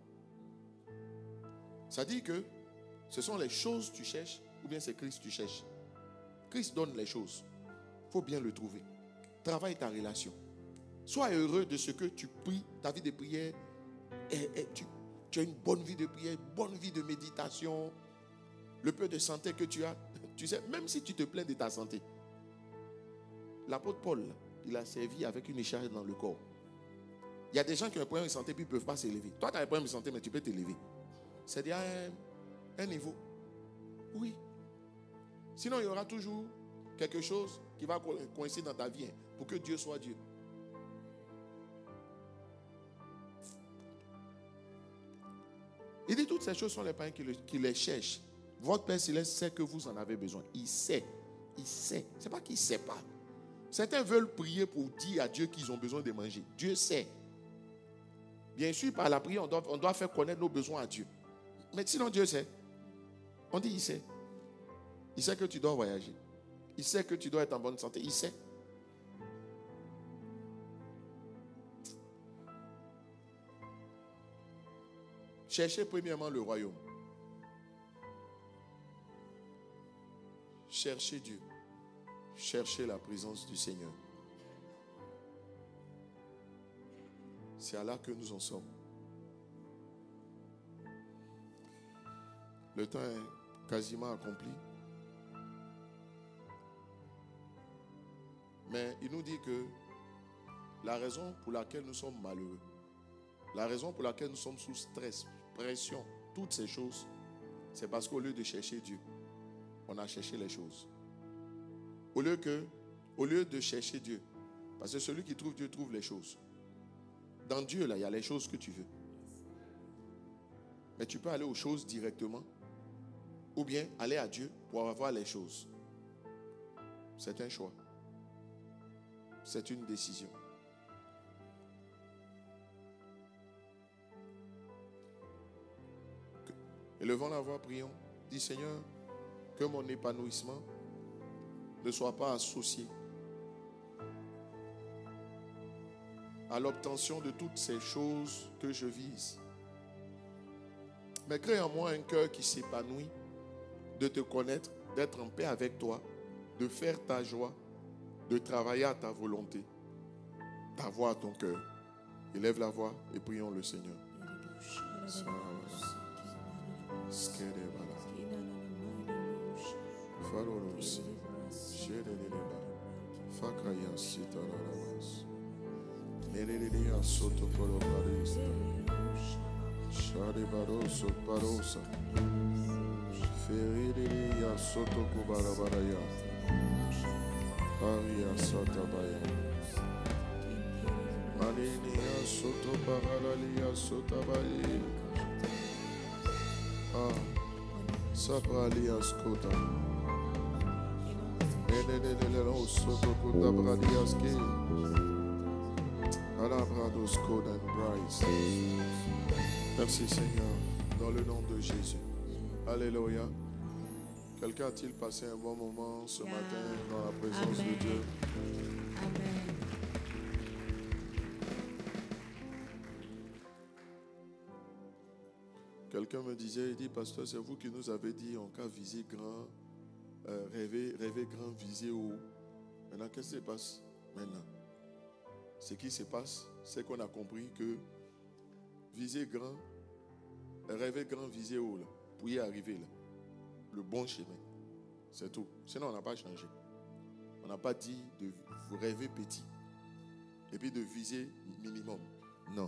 Speaker 3: Ça dit que ce sont les choses que tu cherches ou bien c'est Christ que tu cherches. Christ donne les choses. Il faut bien le trouver. Travaille ta relation. Sois heureux de ce que tu pries, ta vie de prière. Et, et tu, tu as une bonne vie de prière, une bonne vie de méditation. Le peu de santé que tu as. Tu sais, même si tu te plains de ta santé. L'apôtre Paul, il a servi avec une écharpe dans le corps. Il y a des gens qui ont un problème de santé puis ils ne peuvent pas s'élever. Toi, tu as un problème de santé, mais tu peux t'élever. C'est à un, un niveau. Oui. Sinon, il y aura toujours quelque chose qui va coïncider dans ta vie, hein, pour que Dieu soit Dieu. Il dit toutes ces choses sont les païens qui, le, qui les cherchent. Votre Père Céleste sait que vous en avez besoin. Il sait. Il sait. Ce n'est pas qu'il ne sait pas. Certains veulent prier pour dire à Dieu qu'ils ont besoin de manger. Dieu sait. Bien sûr, par la prière, on doit, on doit faire connaître nos besoins à Dieu. Mais sinon, Dieu sait. On dit il sait. Il sait que tu dois voyager. Il sait que tu dois être en bonne santé. Il sait. Cherchez premièrement le royaume. Cherchez Dieu. Cherchez la présence du Seigneur. C'est à là que nous en sommes. Le temps est quasiment accompli. Mais il nous dit que la raison pour laquelle nous sommes malheureux, la raison pour laquelle nous sommes sous stress, pression, toutes ces choses, c'est parce qu'au lieu de chercher Dieu, on a cherché les choses. Au lieu, que, au lieu de chercher Dieu, parce que celui qui trouve Dieu trouve les choses. Dans Dieu, là, il y a les choses que tu veux. Mais tu peux aller aux choses directement, ou bien aller à Dieu pour avoir les choses. C'est un choix. C'est une décision. Élevons la voix, prions. Dis Seigneur, que mon épanouissement ne soit pas associé à l'obtention de toutes ces choses que je vise. Mais crée en moi un cœur qui s'épanouit de te connaître, d'être en paix avec toi, de faire ta joie, de travailler à ta volonté, d'avoir à ton cœur. Élève la voix et prions le Seigneur. Aria Satabaya Alinia Soto Paralalia Sotabaye Ah Sapralia Scota Enenelelo Soto Cotabradiaske Alabrados Code and Bryce. Merci Seigneur, dans le nom de Jésus. Alléluia. Quelqu'un a-t-il passé un bon moment ce yeah. matin dans la présence Amen. De Dieu?
Speaker 2: Amen.
Speaker 3: Quelqu'un me disait, il dit, pasteur, c'est vous qui nous avez dit, en cas viser grand, euh, rêver, rêver grand, viser haut. Maintenant, qu'est-ce qui se passe maintenant? Ce qui se passe, c'est qu'on a compris que viser grand, rêver grand, viser haut, là. pour y arriver, là, le bon chemin. C'est tout. Sinon, on n'a pas changé. On n'a pas dit de vous rêver petit et puis de viser minimum. Non.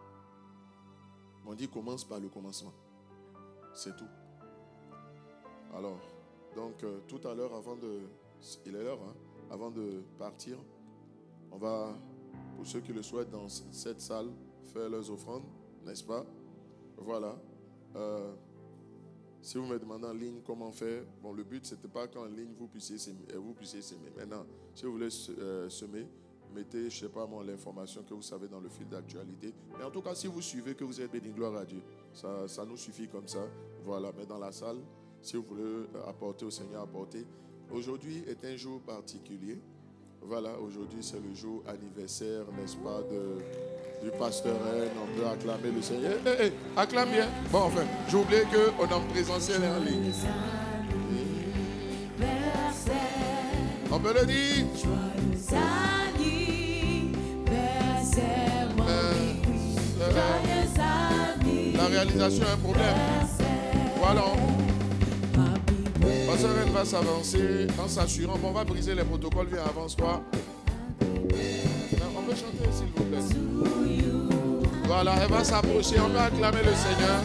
Speaker 3: On dit commence par le commencement. C'est tout. Alors, donc euh, tout à l'heure, avant de... Il est l'heure, hein, avant de partir, on va, pour ceux qui le souhaitent, dans cette salle, faire leurs offrandes, n'est-ce pas? Voilà. Euh, si vous me demandez en ligne comment faire, bon, le but, ce n'était pas qu'en ligne, vous puissiez semer. Vous puissiez semer. Maintenant, si vous voulez euh, semer, mettez, je ne sais pas moi, l'information que vous savez dans le fil d'actualité. Mais en tout cas, si vous suivez, que vous êtes béni, gloire à Dieu. Ça, ça nous suffit comme ça. Voilà. Mais dans la salle, si vous voulez apporter au Seigneur, apporter. Aujourd'hui est un jour particulier. Voilà, aujourd'hui c'est le jour anniversaire, n'est-ce pas, de, du pasteur Rennes. On peut acclamer le Seigneur. Hé, hé, hé, acclame bien. Bon, enfin, j'ai oublié qu'on est en présentiel et en ligne. On peut le dire. Euh, la réalisation est un problème. Voilà. Pasteur Rennes va s'avancer en s'assurant. Bon, on va briser les protocoles. Viens, avance-toi. On peut chanter, s'il vous plaît. Voilà, elle va s'approcher. On peut acclamer le Seigneur.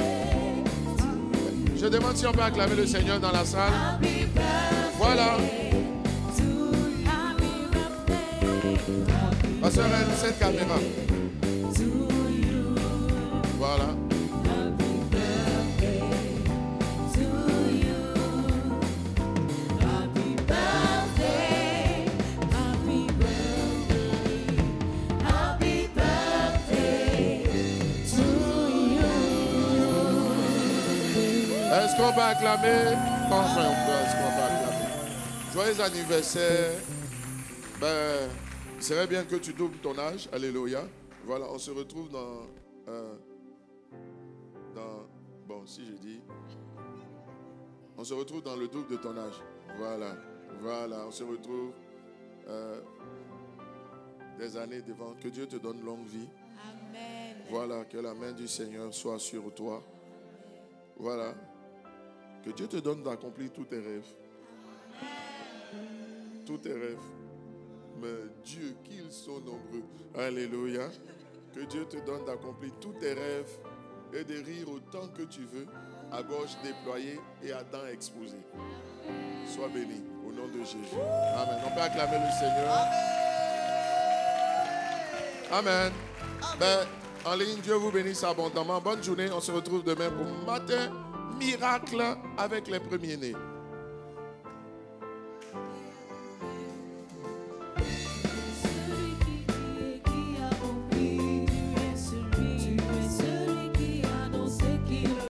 Speaker 3: Je demande si on peut acclamer le Seigneur dans la salle. Voilà. Pasteur Rennes, cette caméra. Voilà. Est-ce qu'on va acclamer? Enfin, on peut, est-ce qu'on va acclamer? Joyeux anniversaire. Ben, il serait bien que tu doubles ton âge. Alléluia. Voilà, on se retrouve dans... Euh, dans bon, si je dis... On se retrouve dans le double de ton âge. Voilà. Voilà, on se retrouve euh, des années devant. Que Dieu te donne longue vie.
Speaker 2: Amen.
Speaker 3: Voilà, que la main du Seigneur soit sur toi. Voilà. Que Dieu te donne d'accomplir tous tes rêves. Tous tes rêves. Mais Dieu, qu'ils sont nombreux. Alléluia. Que Dieu te donne d'accomplir tous tes rêves et de rire autant que tu veux, à gauche déployée et à dents exposées. Sois béni au nom de Jésus. Amen. On peut acclamer le Seigneur. Amen. Ben, en ligne, Dieu vous bénisse abondamment. Bonne journée. On se retrouve demain pour matin miracle avec les premiers-nés.